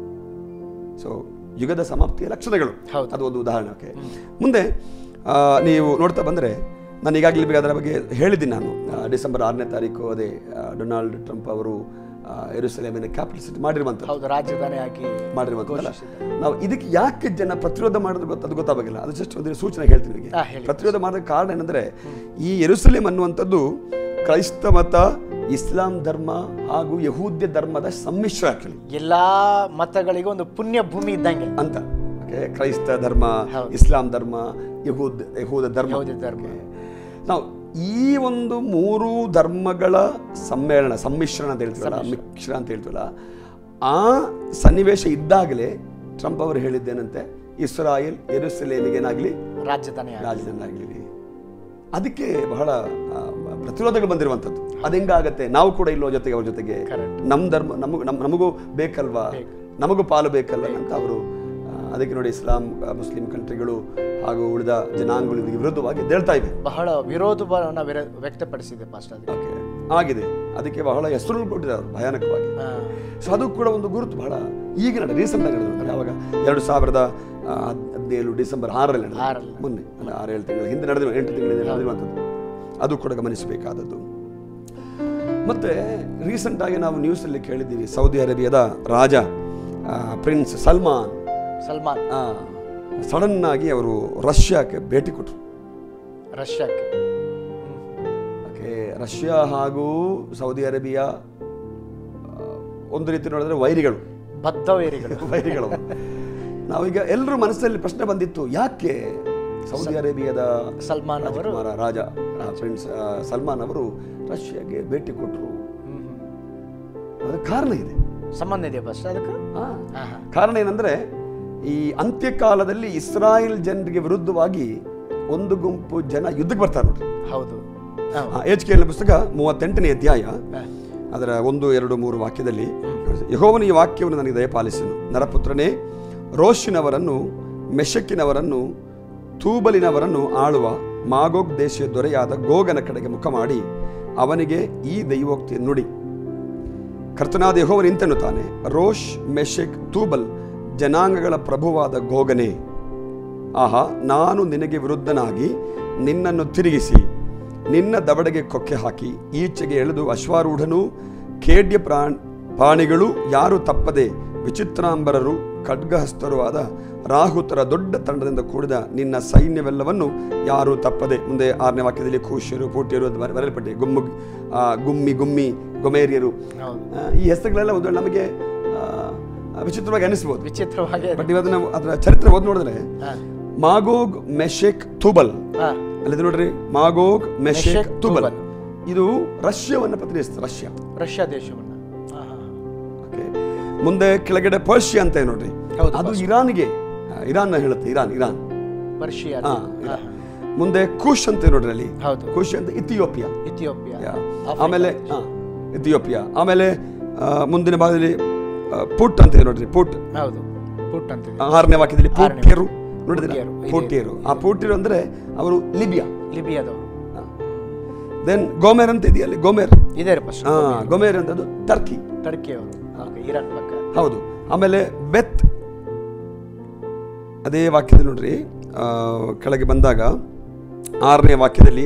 ಸೊ ಯುಗದ ಸಮಾಪ್ತಿಯ ಲಕ್ಷಣಗಳು, ಅದು ಒಂದು ಉದಾಹರಣೆ. ಮುಂದೆ ನೀವು ನೋಡ್ತಾ ಬಂದರೆ, ನಾನು ಈಗಾಗಲೇ ಅದರ ಬಗ್ಗೆ ಹೇಳಿದ್ದೀನಿ. ನಾನು ಡಿಸೆಂಬರ್ 6ನೇ ತಾರೀಕು ಅದೇ ಡೊನಾಲ್ಡ್ ಟ್ರಂಪ್ ಅವರು ಯೆರೂಸಲೇಮಿನ ಕ್ಯಾಪಿಟಲ್ ಸಿಟಿ ಮಾಡಿರುವಂಥದ್ದು, ರಾಜಧಾನಿಯಾಗಿ ಮಾಡಿರುವಂಥದ್ದಲ್ಲ. ನಾವು ಇದಕ್ಕೆ ಯಾಕೆ ಜನ ಪ್ರತಿರೋಧ ಮಾಡೋದು ಅದು ಗೊತ್ತಾಗಲ್ಲ. ಅದು ಜಸ್ಟ್ ಒಂದು ಸೂಚನೆ ಹೇಳ್ತೀನಿ ನಿಮಗೆ. ಪ್ರತಿರೋಧ ಮಾಡೋದಕ್ಕೆ ಕಾರಣ ಏನಂದ್ರೆ, ಈ ಯೆರೂಸಲೇಮ್ ಅನ್ನುವಂಥದ್ದು ಕ್ರೈಸ್ತ ಮತ, ಇಸ್ಲಾಂ ಧರ್ಮ ಹಾಗೂ ಯಹೂದ್ಯ ಧರ್ಮದ ಸಮ್ಮಿಶ್ರ. ಆಕ್ಚುಲಿ ಎಲ್ಲಾ ಮತಗಳಿಗೂ ಒಂದು ಪುಣ್ಯ ಭೂಮಿ ಇದ್ದಂಗೆ ಅಂತ. ಕ್ರೈಸ್ತ ಧರ್ಮ, ಇಸ್ಲಾಂ ಧರ್ಮ, ಯಹೂದ ಧರ್ಮ. ನಾವು ಈ ಒಂದು 3 ಧರ್ಮಗಳ ಸಮ್ಮೇಳನ, ಸಮ್ಮಿಶ್ರಣ ಅಂತ ಹೇಳ್ತೀವಲ್ಲ, ಮಿಶ್ರ ಅಂತ ಹೇಳ್ತೀವಲ್ಲ, ಆ ಸನ್ನಿವೇಶ ಇದ್ದಾಗಲೇ ಟ್ರಂಪ್ ಅವರು ಹೇಳಿದ್ದೇನಂತೆ, ಇಸ್ರಾಯೇಲ್ ಯೆರೂಸಲೇಮಿಗೇನಾಗಲಿ ರಾಜಧಾನಿ ಆಗಲಿ. ಅದಕ್ಕೆ ಬಹಳ ಪ್ರತಿರೋಧಗಳು ಬಂದಿರುವಂಥದ್ದು. ಅದೆಂಗಾಗತ್ತೆ, ನಾವು ಕೂಡ ಇಲ್ಲೋ ಜೊತೆಗೆ ಅವ್ರ ಜೊತೆಗೆ, ನಮ್ಮ ಧರ್ಮ ನಮಗೂ ಬೇಕಲ್ವಾ, ನಮಗೂ ಪಾಲು ಬೇಕಲ್ಲ ಅಂತ ಅವರು. ಅದಕ್ಕೆ ನೋಡಿ, ಇಸ್ಲಾಂ ಮುಸ್ಲಿಂ ಕಂಟ್ರಿಗಳು ಹಾಗೂ ಉಳಿದ ಜನಾಂಗಗಳು ಇದಕ್ಕೆ ವಿರೋಧವಾಗಿ ಹೇಳ್ತಾ ಇವೆ. ಬಹಳ ವಿರೋಧವನ್ನು ವ್ಯಕ್ತಪಡಿಸಿದೆ ಆಗಿದೆ. ಅದಕ್ಕೆ ಬಹಳ ಹೆಸರು ಕೊಟ್ಟಿದ್ದಾರೆ ಭಯಾನಕವಾಗಿ. ಸೊ ಅದು ಕೂಡ ಒಂದು ಗುರುತು ಬಹಳ ಈಗ ರೀಸೆಂಟ್ ಆಗಿ ನಡೆದ. ಯಾವಾಗ 2017 ಡಿಸೆಂಬರ್ 6ರಲ್ಲಿ ನಡೆದ, ಮೊನ್ನೆ 6-7 ತಿಂಗಳ ಹಿಂದೆ ನಡೆದಿರುವ, 8 ತಿಂಗಳ ಹಿಂದೆ ನಡೆದಿರುವಂಥದ್ದು. ಅದು ಕೂಡ ಗಮನಿಸಬೇಕಾದದ್ದು. ಮತ್ತೆ ರೀಸೆಂಟ್ ಆಗಿ ನಾವು ನ್ಯೂಸಲ್ಲಿ ಕೇಳಿದ್ದೀವಿ, ಸೌದಿ ಅರೇಬಿಯಾದ ರಾಜ ಪ್ರಿನ್ಸ್ ಸಲ್ಮಾನ್ ಸಡನ್ ಆಗಿ ಅವರು ರಷ್ಯಾಕ್ಕೆ ಭೇಟಿ ಕೊಟ್ಟರು. ರಷ್ಯಾ ಹಾಗೂ ಸೌದಿ ಅರೇಬಿಯಾ ಒಂದು ರೀತಿ ನೋಡಿದ್ರೆ ವೈರಿಗಳು, ಬದ್ಧ ವೈರಿಗಳು. ನಾವೀಗ ಎಲ್ಲರೂ ಮನಸ್ಸಲ್ಲಿ ಪ್ರಶ್ನೆ ಬಂದಿತ್ತು, ಯಾಕೆ ಸೌದಿ ಅರೇಬಿಯಾದ ಸಲ್ಮಾನ್ ಅವರು, ರಾಜ ಪ್ರಿನ್ಸ್ ಸಲ್ಮಾನ್ ಅವರು ರಷ್ಯಾಗೆ ಭೇಟಿ ಕೊಟ್ಟರು? ಅದಕ್ಕೆ ಕಾರಣ ಇದೆ, ಸಂಬಂಧ ಇದೆ. ಅದಕ್ಕೆ ಕಾರಣ ಏನಂದ್ರೆ, ಈ ಅಂತ್ಯಕಾಲದಲ್ಲಿ ಇಸ್ರಾಯೇಲ್ ಜನರಿಗೆ ವಿರುದ್ಧವಾಗಿ ಒಂದು ಗುಂಪು ಜನ ಯುದ್ಧಕ್ಕೆ ಬರ್ತಾರೆ ನೋಡ್ರಿ. ಹೌದು. ಎಚ್ಕೆಎಲ್ ಪುಸ್ತಕ 38ನೇ ಅಧ್ಯಾಯ ಅದರ 1, 2, 3 ವಾಕ್ಯದಲ್ಲಿ, ಯೆಹೋವನ ಈ ವಾಕ್ಯವನ್ನು ನನಗೆ ದಯಪಾಲಿಸನು. ನರಪುತ್ರನೇ, ರೋಷಿನವರನ್ನು, ಮೆಷಕ್ಕಿನವರನ್ನು, ತೂಬಲಿನವರನ್ನು ಆಳುವ ಮಾಗೋಗ್ ದೇಶೀಯ ದೊರೆಯಾದ ಗೋಗನ ಕಡೆಗೆ ಮುಖ ಮಾಡಿ ಅವನಿಗೆ ಈ ದೈವೋಕ್ತಿಯನ್ನು ನುಡಿ. ಕರ್ತನಾದ ಯೆಹೋವನು ಇಂತೆನ್ನುತ್ತಾನೆ, ರೋಷ್, ಮೆಷೆಕ್, ತೂಬಲ್ ಜನಾಂಗಗಳ ಪ್ರಭುವಾದ ಗೋಗನೇ, ಆಹಾ, ನಾನು ನಿನಗೆ ವಿರುದ್ಧನಾಗಿ ನಿನ್ನನ್ನು ತಿರುಗಿಸಿ ನಿನ್ನ ದವಡೆಗೆ ಕೊಕ್ಕೆ ಹಾಕಿ ಈಚೆಗೆ ಎಳೆದು ಅಶ್ವಾರೂಢನೂ ಖೇಡ್ಯ ಪ್ರಾಣಿಗಳು ಯಾರು ತಪ್ಪದೆ ವಿಚಿತ್ರಾಂಬರರು ಖಡ್ಗಹಸ್ತರೂ ಆದ ರಾಹುತರ ದೊಡ್ಡ ತಂಡದಿಂದ ಕೂಡಿದ ನಿನ್ನ ಸೈನ್ಯವೆಲ್ಲವನ್ನು ಯಾರು ತಪ್ಪದೆ. ಮುಂದೆ 6ನೇ ವಾಕ್ಯದಲ್ಲಿ ಕೂಶ್ಯರು, ಪೂಟ್ಯರು ಅಂತ ಬರೆಯಲ್ಪಟ್ಟೆ. ಗುಮ್ಮಿ, ಗೊಮೇರಿಯರು. ಈ ಹೆಸರುಗಳೆಲ್ಲ ಒಂದು ನಮಗೆ ವಿಚಿತ್ರವಾಗಿ ಅನಿಸ್ಬೋದು, ಬಟ್ ಇವತ್ತು ನಾವು ಅದರ ಚರಿತ್ರೆ ಓದಿ ನೋಡಿದ್ರೆ, ಮಾಗೋಗ್, ಮೆಷೆಕ್, ತೂಬಲ್ ಅಲ್ಲಿ ನೋಡ್ರಿ, ಮಾಗೋಗ್, ಮೆಷೆಕ್, ತೂಬಲ್ ಇದು ರಷ್ಯಾವನ್ನು ಪ್ರತಿನಿಧಿಸುತ್ತೆ. ರಷ್ಯಾ ದೇಶವನ್ನು. ಮುಂದೆ ಕೆಳಗಡೆ ಪರ್ಷಿಯಾ ಅಂತ ನೋಡ್ರಿ, ಅದು ಇರಾನ್ ಹೇಳುತ್ತೆ. Iran Persia. ಮುಂದೆ ಕುಶ್ ಅಂತ ನೋಡ್ರಿ, ಅಲ್ಲಿ ಕುಶ್ ಅಂತ ಇಥಿಯೋಪಿಯಾ. ಆಮೇಲೆ ಇಥಿಯೋಪಿಯಾ. ಆಮೇಲೆ ಮುಂದಿನ ಭಾಗದಲ್ಲಿ ಪುಟ್ ಅಂತ ನೋಡ್ರಿ, ಪುಟ್. 6ನೇ ವಾಕ್ಯದಲ್ಲಿ ಪೂಟ್ಯರು ನೋಡಿದ್ರೆ, ಪೂಟ್ಯರು. ಆ ಪೂಟ್ಯರು ಅಂದ್ರೆ ಅವರು ಲಿಬಿಯಾದವರು. ದೆನ್ ಗೋಮೆರ್ ಅಂತ ಇದೆಯಲ್ಲ, ಗೋಮೆರ್ ಅಂತ ಅದು ಟರ್ಕಿ ಅವರು, ಇರಾನ್ ಪಕ್ಕ. ಹೌದು. ಆಮೇಲೆ ಬೆತ್ ಅದೇ ವಾಕ್ಯದಲ್ಲಿ ನೋಡ್ರಿ, ಕೆಳಗೆ ಬಂದಾಗ 6ನೇ ವಾಕ್ಯದಲ್ಲಿ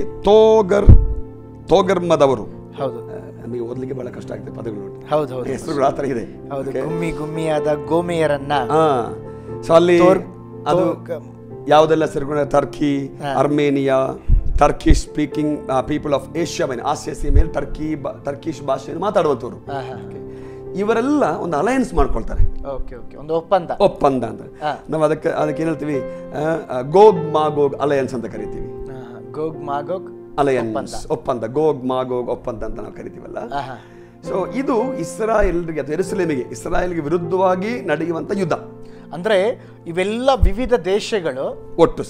ತೋಗರ್ಮದವರು. ಹೌದು, ನಮಗೆ ಓದಲಿಕ್ಕೆ ಬಹಳ ಕಷ್ಟ ಆಗ್ತದೆ ಪದಗಳು. ಹೌದು, ಹೆಸರುಗಳು ಆ ಥರ ಇದೆ. ಹೌದು, ಗುಮ್ಮಿಯಾದ ಗೋಮೆಯರನ್ನ. ಸೊ ಅಲ್ಲಿ ಅದು ಯಾವುದೆಲ್ಲ ಹೆಸರುಗಳು? Turkey, Armenia, Turkish speaking people of Asia Minor, Asia ಸೀಮೆಯಲ್ಲಿ ಟರ್ಕಿಶ್ ಭಾಷೆಯನ್ನು ಮಾತಾಡುವಂಥವ್ರು. ಇವರೆಲ್ಲ ಒಂದು ಅಲಯನ್ಸ್ ಮಾಡ್ಕೊಳ್ತಾರೆ. ಒಂದು ಒಪ್ಪಂದ ಅಂತ ನಾವು ಅದಕ್ಕೆ ಏನ್ ಹೇಳ್ತೀವಿ? ಗೋಗ್ ಮಾಗೋಗ್ ಅಲಯನ್ಸ್ ಅಂತ ಕರಿತೀವಿ. ಗೋಗ್ ಮಾಗೋಗ್ ಅಲಯನ್ಸ್, ಒಪ್ಪಂದ, ಗೋಗ್ ಮಾಗೋಗ್ ಒಪ್ಪಂದ ಅಂತ ನಾವು ಕರಿತೀವಲ್ಲ. ಸೊ ಇದು ಇಸ್ರಾಯೇಲ್ರಿಗೆ ಅಥವಾ ಯೆರೂಸಲೇಮಿಗೆ, ಇಸ್ರಾಯೇಲ್ಗೆ ವಿರುದ್ಧವಾಗಿ ನಡೆಯುವಂತ ಯುದ್ಧ. ಅಂದ್ರೆ ಇವೆಲ್ಲ ವಿವಿಧ ದೇಶಗಳು ಒಟ್ಟು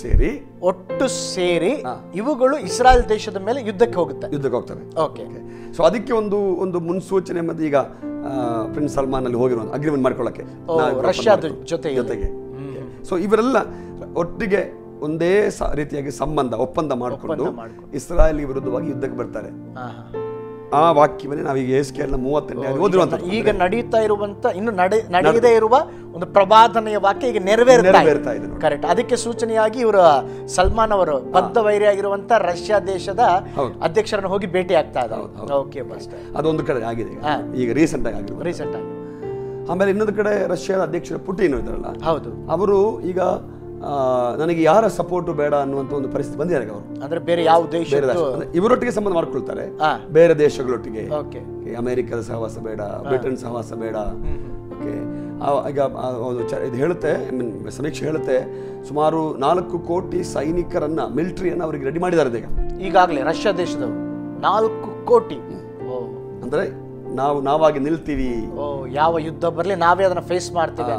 ಸೇರಿ ಇವುಗಳು ಇಸ್ರಾಯೇಲ್ ದೇಶದ ಮೇಲೆ ಯುದ್ಧಕ್ಕೆ ಹೋಗ್ತವೆ. ಓಕೆ. ಸೊ ಅದಕ್ಕೆ ಒಂದು ಮುನ್ಸೂಚನೆ. ಮತ್ತೆ ಈಗ ಪ್ರಿನ್ಸ್ ಸಲ್ಮಾನ್ ಅಲ್ಲಿ ಹೋಗಿರೋ ಅಗ್ರಿಮೆಂಟ್ ಮಾಡ್ಕೊಳ್ಳಕ್ಕೆ ರಷ್ಯಾದ ಜೊತೆಗೆ. ಸೊ ಇವರೆಲ್ಲ ಒಟ್ಟಿಗೆ ಒಂದೇ ರೀತಿಯಾಗಿ ಒಪ್ಪಂದ ಮಾಡಿಕೊಂಡು ಇಸ್ರಾಯೇಲ್ ವಿರುದ್ಧವಾಗಿ ಯುದ್ಧಕ್ಕೆ ಬರ್ತಾರೆ. ಆ ವಾಕ್ಯವನ್ನೇ ನಾವೀಗ ಯೆಹೆಜ್ಕೇಲನ 38 ಓದಿರುವಂತ, ಈಗ ನಡೀತಾ ಇರುವಂತ, ಇನ್ನು ನಡೆಯದೇ ಇರುವ ಒಂದು ಪ್ರವಾದನೆಯ ವಾಕ್ಯ ಈಗ ನೆರವೇರ್ತಾ ಇದೆ. ಕರೆಕ್ಟ್. ಅದಕ್ಕೆ ಸೂಚನೆಯಾಗಿ ಇವರು ಸಲ್ಮಾನ್ ಅವರು ಬದ್ಧ ವೈರಿಯಾಗಿರುವಂತ ರಷ್ಯಾ ದೇಶದ ಅಧ್ಯಕ್ಷರನ್ನು ಹೋಗಿ ಭೇಟಿ ಆಗ್ತಾ ಇದ್ದಾರೆ. ಓಕೆ, ಅದೊಂದು ಕಡೆ ಆಗಿದೆ ಈಗ ರೀಸೆಂಟ್ ಆಗಿ. ಆಮೇಲೆ ಇನ್ನೊಂದು ಕಡೆ ರಷ್ಯಾದ ಅಧ್ಯಕ್ಷರ ಪುಟಿನ್ ಇದ್ದಾರಲ್ಲ, ಹೌದು, ಅವರು ಈಗ ನನಗೆ ಯಾರ ಸಪೋರ್ಟ್ ಬೇಡ ಅನ್ನುವಂತ ಒಂದು ಪರಿಸ್ಥಿತಿ ಬಂದಿದ್ದಾರೆ. ಅವರು ಅಂದ್ರೆ ಬೇರೆ ಯಾವ ದೇಶ, ಇವರೊಟ್ಟಿಗೆ ಸಂಬಂಧ ಮಾಡ್ಕೊಳ್ತಾರೆ, ಬೇರೆ ದೇಶಗಳೊಟ್ಟಿಗೆ. ಅಮೆರಿಕದ ಸಹವಾಸ ಬೇಡ, ಬ್ರಿಟನ್ ಸಹವಾಸ ಬೇಡ. ಓಕೆ. ಈಗ ಇದು ಹೇಳುತ್ತೆ, ಸಮೀಕ್ಷೆ ಹೇಳುತ್ತೆ, ಸುಮಾರು 4 ಕೋಟಿ ಸೈನಿಕರನ್ನ, ಮಿಲಿಟರಿಯನ್ನ ಅವರಿಗೆ ರೆಡಿ ಮಾಡಿದ್ದಾರೆ ಈಗಾಗಲೇ ರಷ್ಯಾ ದೇಶದವರು. 4 ಕೋಟಿ ಅಂದ್ರೆ ನಾವಾಗಿ ನಿಲ್ತೀವಿ, ಯಾವ ಯುದ್ಧ ಬರಲಿ ನಾವೇ ಅದನ್ನ ಫೇಸ್ ಮಾಡ್ತೀವಿ.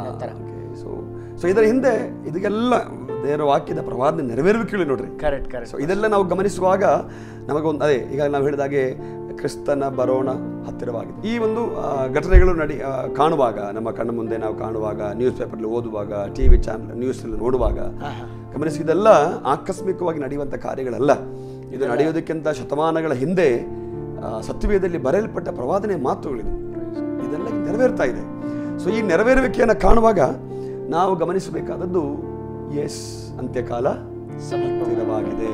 ಸೊ ಇದರ ಹಿಂದೆ ಇದಕ್ಕೆಲ್ಲ ದೇವರ ವಾಕ್ಯದ ಪ್ರವಾದನೆ ನೆರವೇರಬೇಕು ನೋಡ್ರಿ. ಕರೆಕ್ಟ್. ಸೊ ಇದೆಲ್ಲ ನಾವು ಗಮನಿಸುವಾಗ ನಮಗೊಂದು ಅದೇ ಈಗ ನಾವು ಹೇಳಿದಾಗೆ ಕ್ರಿಸ್ತನ ಬರೋಣ ಹತ್ತಿರವಾಗಿದೆ. ಈ ಒಂದು ಘಟನೆಗಳು ಕಾಣುವಾಗ, ನಮ್ಮ ಕಣ್ಣ ಮುಂದೆ ನಾವು ಕಾಣುವಾಗ, ನ್ಯೂಸ್ ಪೇಪರ್ಲಿ ಓದುವಾಗ, ಟಿವಿ ಚಾನಲ್ ನ್ಯೂಸಲ್ಲಿ ನೋಡುವಾಗ ಗಮನಿಸಿದೆಲ್ಲ ಆಕಸ್ಮಿಕವಾಗಿ ನಡೆಯುವಂಥ ಕಾರ್ಯಗಳಲ್ಲ. ಇದು ನಡೆಯೋದಕ್ಕಿಂತ ಶತಮಾನಗಳ ಹಿಂದೆ ಸತ್ಯವೇದದಲ್ಲಿ ಬರೆಯಲ್ಪಟ್ಟ ಪ್ರವಾದನೆ ಮಾತುಗಳಿದು. ಇದೆಲ್ಲ ನೆರವೇರ್ತಾ ಇದೆ. ಸೊ ಈ ನೆರವೇರುವಿಕೆಯನ್ನು ಕಾಣುವಾಗ ನಾವು ಗಮನಿಸಬೇಕಾದದ್ದು, ಅಂತ್ಯಕಾಲ ಸಮೀಪವಾಗಿದೆ.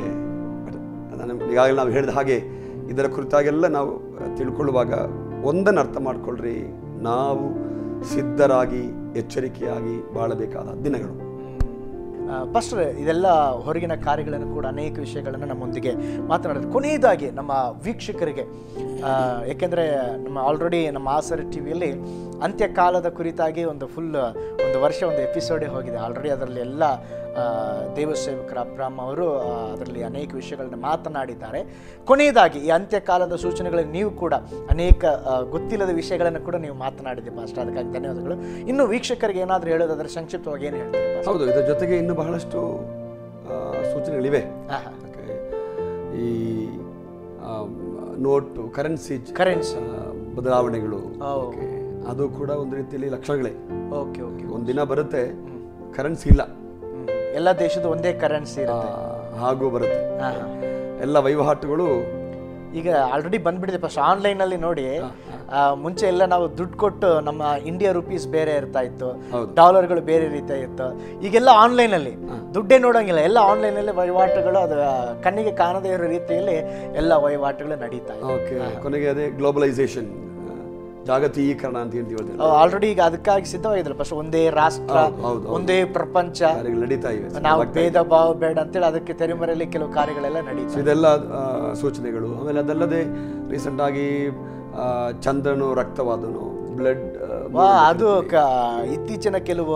ಈಗಾಗಲೇ ನಾವು ಹೇಳಿದ ಹಾಗೆ ಇದರ ಕುರಿತಾಗೆಲ್ಲ ನಾವು ತಿಳ್ಕೊಳ್ಳುವಾಗ ಒಂದನ್ನು ಅರ್ಥ ಮಾಡ್ಕೊಳ್ರಿ, ನಾವು ಸಿದ್ಧರಾಗಿ ಎಚ್ಚರಿಕೆಯಾಗಿ ಬಾಳಬೇಕಾದ ದಿನಗಳು. ಪಾಸ್ಟರ್, ಇದೆಲ್ಲ ಹೊರಗಿನ ಕಾರ್ಯಗಳನ್ನು ಕೂಡ ಅನೇಕ ವಿಷಯಗಳನ್ನು ನಮ್ಮೊಂದಿಗೆ ಮಾತನಾಡಿದ್ರು. ಕೊನೆಯದಾಗಿ ನಮ್ಮ ವೀಕ್ಷಕರಿಗೆ, ಏಕೆಂದರೆ ನಮ್ಮ ಆಲ್ರೆಡಿ ನಮ್ಮ ಆಸರೆ ಟಿವಿಯಲ್ಲಿ ಅಂತ್ಯಕಾಲದ ಕುರಿತಾಗಿ ಒಂದು ವರ್ಷ ಒಂದು ಎಪಿಸೋಡೇ ಹೋಗಿದೆ ಆಲ್ರೆಡಿ. ಅದರಲ್ಲಿ ಎಲ್ಲ ದೇವಸೇವಕರ ಅಬ್ರಾಮ್ ಅವರು ಅದರಲ್ಲಿ ಅನೇಕ ವಿಷಯಗಳನ್ನು ಮಾತನಾಡಿದ್ದಾರೆ. ಕೊನೆಯದಾಗಿ ಈ ಅಂತ್ಯಕಾಲದ ಸೂಚನೆಗಳಲ್ಲಿ ನೀವು ಕೂಡ ಅನೇಕ ಗೊತ್ತಿಲ್ಲದ ವಿಷಯಗಳನ್ನು ಕೂಡ ನೀವು ಮಾತನಾಡಿದ್ದೀವಿ ಪಾಸ್ಟರ್, ಅದಕ್ಕಾಗಿ ಧನ್ಯವಾದಗಳು. ಇನ್ನು ವೀಕ್ಷಕರಿಗೆ ಏನಾದರೂ ಹೇಳೋದಾದ್ರೆ ಸಂಕ್ಷಿಪ್ತವಾಗಿ ಏನು ಹೇಳ್ತೀರಿ? ಹೌದು, ಇದರ ಜೊತೆಗೆ ಇನ್ನು ಬಹಳಷ್ಟು ಸೂಚನೆಗಳಿವೆ. ಈ ನೋಟು, ಕರೆನ್ಸಿ ಬದಲಾವಣೆಗಳು, ಅದು ಕೂಡ ಒಂದು ರೀತಿಯಲ್ಲಿ ಲಕ್ಷಣಗಳೇ. ಒಂದಿನ ಬರುತ್ತೆ ಕರೆನ್ಸಿ ಇಲ್ಲ, ಎಲ್ಲ ದೇಶದ ಒಂದೇ ಕರೆನ್ಸಿ ಇರುತ್ತೆ, ಹಾಗೂ ಬರುತ್ತೆ. ಎಲ್ಲ ವಹಿವಾಟುಗಳು ಈಗ ಆಲ್ರೆಡಿ ಬಂದ್ಬಿಟ್ಟಿದೆ. ಫಸ್ಟ್ ಆನ್ಲೈನಲ್ಲಿ ನೋಡಿ, ಮುಂಚೆ ಎಲ್ಲ ನಾವು ದುಡ್ಡು ಕೊಟ್ಟು ನಮ್ಮ ಇಂಡಿಯಾ ರುಪೀಸ್ ಬೇರೆ ಇರ್ತಾ ಇತ್ತು, ಡಾಲರ್ಗಳು ಬೇರೆ ರೀತಿ ಇತ್ತು. ಈಗೆಲ್ಲ ಆನ್ಲೈನಲ್ಲಿ ದುಡ್ಡೇ ನೋಡೋಂಗಿಲ್ಲ, ಎಲ್ಲ ಆನ್ಲೈನಲ್ಲಿ ವಹಿವಾಟುಗಳು, ಅದು ಕಣ್ಣಿಗೆ ಕಾಣದೇ ಇರೋ ರೀತಿಯಲ್ಲಿ ಎಲ್ಲ ವಹಿವಾಟುಗಳು ನಡೀತಾ ಇದೆ. ಕೊನೆಗೆ ಅದೇ ಗ್ಲೋಬಲೈಸೇಷನ್, ಜಾಗತೀಕರಣ ಅಂತ ಹೇಳ್ತೀವಿ. ಆಲ್ರೆಡಿ ಈಗ ಅದಕ್ಕಾಗಿ ಸಿದ್ಧವಾಗಿದ್ರು. ಫಸ್ಟ್ ಒಂದೇ ರಾಷ್ಟ್ರ, ಒಂದೇ ಪ್ರಪಂಚ ನಡೀತಾ ಇವೆ. ನಾವು ಭೇದ ಭಾವ ಬೇಡ ಅಂತೇಳಿ ಅದಕ್ಕೆ ತೆರೆಮರೆಯಲ್ಲಿ ಕೆಲವು ಕಾರ್ಯಗಳೆಲ್ಲ ನಡೀತಾ ಇದೆಲ್ಲ ಸೂಚನೆಗಳು. ಆಮೇಲೆ ಅದಲ್ಲದೆ ರೀಸೆಂಟ್ ಆಗಿ ಚಂದ್ರನು ರಕ್ತವಾದನು, ಬ್ಲಡ್, ಅದು ಇತ್ತೀಚಿನ ಕೆಲವು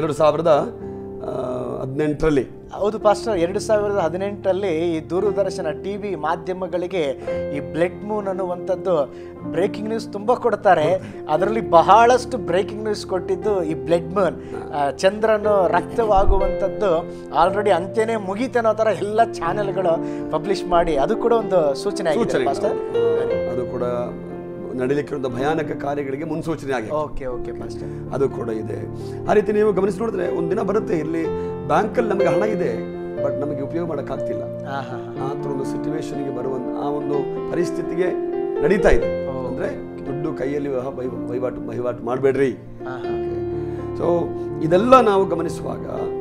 2018ರಲ್ಲಿ. ಹೌದು ಪಾಸ್ಟರ್, 2018ರಲ್ಲಿ ಈ ದೂರದರ್ಶನ ಟಿವಿ ಮಾಧ್ಯಮಗಳಿಗೆ ಈ ಬ್ಲಡ್ ಮೂನ್ ಅನ್ನುವಂಥದ್ದು ಬ್ರೇಕಿಂಗ್ ನ್ಯೂಸ್ ತುಂಬ ಕೊಡ್ತಾರೆ. ಅದರಲ್ಲಿ ಬಹಳಷ್ಟು ಬ್ರೇಕಿಂಗ್ ನ್ಯೂಸ್ ಕೊಟ್ಟಿದ್ದು ಈ ಬ್ಲಡ್ ಮೂನ್, ಚಂದ್ರನು ರಕ್ತವಾಗುವಂಥದ್ದು ಆಲ್ರೆಡಿ ಅಂತ್ಯನೇ ಮುಗೀತನೋ ಥರ ಎಲ್ಲ ಚಾನೆಲ್ಗಳು ಪಬ್ಲಿಷ್ ಮಾಡಿ, ಅದು ಕೂಡ ಒಂದು ಸೂಚನೆ ಆಗಿದೆ ಪಾಸ್ಟರ್. ಅದು ಕೂಡ ನಡೀಲಿಕ್ಕಿರುವ ಭಯಾನಕ ಕಾರ್ಯಗಳಿಗೆ ಮುನ್ಸೂಚನೆ ಆಗಿದೆ. ಅದು ಕೂಡ ಇದೆ. ಆ ರೀತಿ ನೀವು ಗಮನಿಸಿ ನೋಡಿದ್ರೆ ಒಂದಿನ ಬರುತ್ತೆ, ಇಲ್ಲಿ ಬ್ಯಾಂಕಲ್ಲಿ ನಮಗೆ ಹಣ ಇದೆ, ಬಟ್ ನಮಗೆ ಉಪಯೋಗ ಮಾಡೋಕ್ಕಾಗ್ತಿಲ್ಲ. ಆ ಥರ ಒಂದು ಸಿಚುವೇಶನ್ಗೆ ಬರುವಂತ ಆ ಒಂದು ಪರಿಸ್ಥಿತಿಗೆ ನಡೀತಾ ಇದೆ. ಅಂದ್ರೆ ದುಡ್ಡು ಕೈಯಲ್ಲಿ ವಹಿವಾಟು ಮಾಡಬೇಡ್ರಿ. ಸೊ ಇದೆಲ್ಲ ನಾವು ಗಮನಿಸುವಾಗ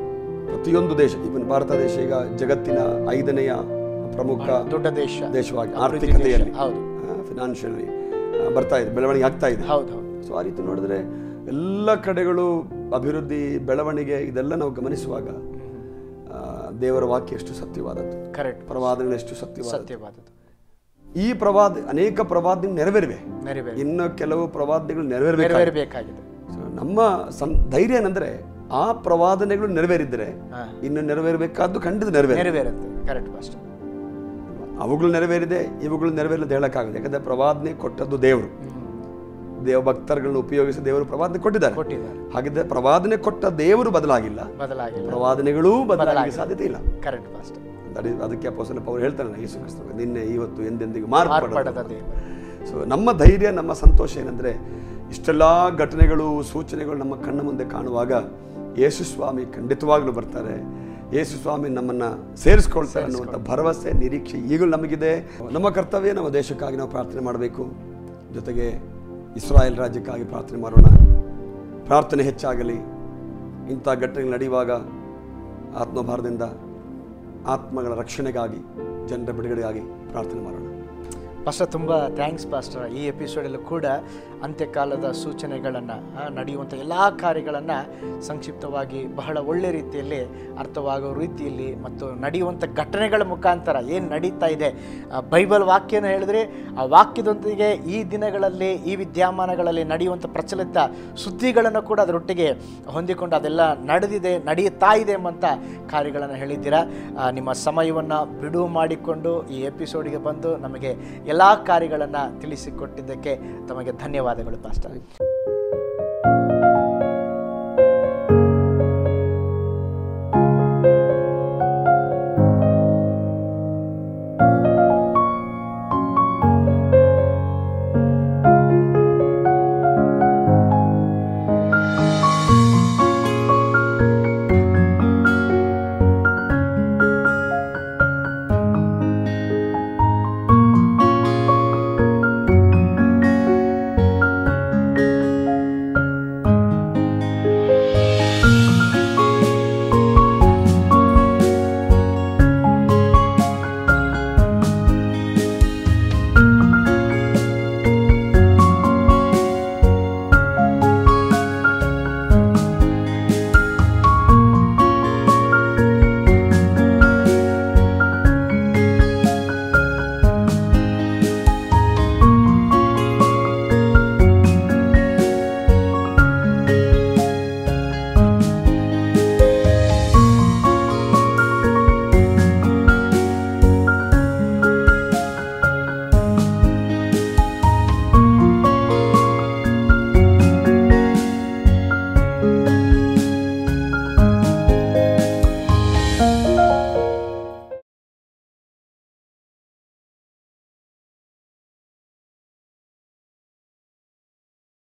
ಪ್ರತಿಯೊಂದು ದೇಶ, ಇವನ್ ಭಾರತ ದೇಶ ಈಗ ಜಗತ್ತಿನ 5ನೇ ಪ್ರಮುಖ ದೊಡ್ಡ ದೇಶವಾಗಿ ಆರ್ಥಿಕತೆಯಲ್ಲಿ, ಫಿನಾನ್ಷಿಯಲಿ ಬರ್ತಾ ಇದೆ, ಬೆಳವಣಿಗೆ ಆಗ್ತಾ ಇದೆ. ಸೊ ಆ ರೀತಿ ನೋಡಿದ್ರೆ ಎಲ್ಲ ಕಡೆಗಳು ಅಭಿವೃದ್ಧಿ, ಬೆಳವಣಿಗೆ, ಇದೆಲ್ಲ ನಾವು ಗಮನಿಸುವಾಗ ದೇವರ ವಾಕ್ಯ ಎಷ್ಟು ಸತ್ಯವಾದದ್ದು, ಪ್ರವಾದನೆಗಳು ಎಷ್ಟು ಸತ್ಯವಾದದ್ದು. ಈ ಅನೇಕ ಪ್ರವಾದನೆಗಳು ನೆರವೇರಿವೆ, ಇನ್ನು ಕೆಲವು ಪ್ರವಾದನೆಗಳು ನೆರವೇರಬೇಕಾಗಿದೆ. ನಮ್ಮ ಧೈರ್ಯ ಏನಂದ್ರೆ ಆ ಪ್ರವಾದನೆಗಳು ನೆರವೇರಿದ್ರೆ ಇನ್ನು ನೆರವೇರಬೇಕಾದ್ದು ಖಂಡಿತ ನೆರವೇರುತ್ತೆ. ಅವುಗಳು ನೆರವೇರಿದೆ, ಇವುಗಳು ನೆರವೇರಿಲ್ಲ ಅಂತ ಹೇಳಕ್ಕಾಗುತ್ತೆ. ಯಾಕಂದ್ರೆ ಪ್ರವಾದನೆ ಕೊಟ್ಟದ್ದು ದೇವರು, ದೇವ ಭಕ್ತರುಗಳನ್ನ ಉಪಯೋಗಿಸಿ ದೇವರು ಪ್ರವಾದನೆ ಕೊಟ್ಟಿದ್ದಾರೆ. ಹಾಗಿದ್ರೆ ಪ್ರವಾದನೆ ಕೊಟ್ಟ ದೇವರು ಬದಲಾಗಿಲ್ಲ, ಪ್ರವಾದನೆಗಳೂ ಬದಲಾಗಲಿಕ್ಕೆ ಸಾಧ್ಯತೆ ಇಲ್ಲ. ಅದಕ್ಕೆ ಅಪೊಸ್ತಲ ಪೌಲ ಹೇಳ್ತಾನೆ, ಯೇಸು ಕ್ರಿಸ್ತ ನಿನ್ನೆ ಇವತ್ತು ಎಂದೆಂದಿಗೂ ಮಾರ್ಪಡದ ದೇವರು. ಸೊ ನಮ್ಮ ಧೈರ್ಯ, ನಮ್ಮ ಸಂತೋಷ ಏನಂದ್ರೆ ಇಷ್ಟೆಲ್ಲ ಘಟನೆಗಳು, ಸೂಚನೆಗಳು ನಮ್ಮ ಕಣ್ಣ ಮುಂದೆ ಕಾಣುವಾಗ ಯೇಸು ಸ್ವಾಮಿ ಖಂಡಿತವಾಗ್ಲೂ ಬರ್ತಾರೆ, ಯೇಸು ಸ್ವಾಮಿ ನಮ್ಮನ್ನ ಸೇರಿಸ್ಕೊಳ್ತಾರೆ ಅನ್ನುವಂಥ ಭರವಸೆ, ನಿರೀಕ್ಷೆ ಈಗಲೂ ನಮಗಿದೆ. ನಮ್ಮ ಕರ್ತವ್ಯ ನಮ್ಮ ದೇಶಕ್ಕಾಗಿ ನಾವು ಪ್ರಾರ್ಥನೆ ಮಾಡಬೇಕು. ಜೊತೆಗೆ ಇಸ್ರಾಯೇಲ್ ರಾಜ್ಯಕ್ಕಾಗಿ ಪ್ರಾರ್ಥನೆ ಮಾಡೋಣ. ಪ್ರಾರ್ಥನೆ ಹೆಚ್ಚಾಗಲಿ. ಇಂಥ ಘಟನೆಗಳು ನಡೆಯುವಾಗ ಆತ್ಮಭಾರದಿಂದ ಆತ್ಮಗಳ ರಕ್ಷಣೆಗಾಗಿ, ಜನರ ಬಿಡುಗಡೆಗಾಗಿ ಪ್ರಾರ್ಥನೆ ಮಾಡೋಣ. ಪಾಸ್ಟರ್, ತುಂಬ ಥ್ಯಾಂಕ್ಸ್ ಪಾಸ್ಟರ್. ಈ ಎಪಿಸೋಡಲ್ಲೂ ಕೂಡ ಅಂತ್ಯಕಾಲದ ಸೂಚನೆಗಳನ್ನು, ನಡೆಯುವಂಥ ಎಲ್ಲ ಕಾರ್ಯಗಳನ್ನು ಸಂಕ್ಷಿಪ್ತವಾಗಿ ಬಹಳ ಒಳ್ಳೆ ರೀತಿಯಲ್ಲಿ ಅರ್ಥವಾಗೋ ರೀತಿಯಲ್ಲಿ ಮತ್ತು ನಡೆಯುವಂಥ ಘಟನೆಗಳ ಮುಖಾಂತರ ಏನು ನಡೀತಾ ಇದೆ, ಬೈಬಲ್ ವಾಕ್ಯನ ಹೇಳಿದ್ರೆ ಆ ವಾಕ್ಯದೊಂದಿಗೆ ಈ ದಿನಗಳಲ್ಲಿ, ಈ ವಿದ್ಯಮಾನಗಳಲ್ಲಿ ನಡೆಯುವಂಥ ಪ್ರಚಲಿತ ಸುದ್ದಿಗಳನ್ನು ಕೂಡ ಅದರೊಟ್ಟಿಗೆ ಹೊಂದಿಕೊಂಡು ಅದೆಲ್ಲ ನಡೆದಿದೆ, ನಡೆಯುತ್ತಾ ಇದೆ ಎಂಬಂಥ ಕಾರ್ಯಗಳನ್ನು ಹೇಳಿದ್ದೀರಾ. ನಿಮ್ಮ ಸಮಯವನ್ನು ಬಿಡುವು ಮಾಡಿಕೊಂಡು ಈ ಎಪಿಸೋಡಿಗೆ ಬಂದು ನಮಗೆ ಎಲ್ಲ ಕಾರ್ಯಗಳನ್ನು ತಿಳಿಸಿಕೊಟ್ಟಿದ್ದಕ್ಕೆ ತಮಗೆ ಧನ್ಯವಾದಗಳು ಪಾಸ್ಟರ್.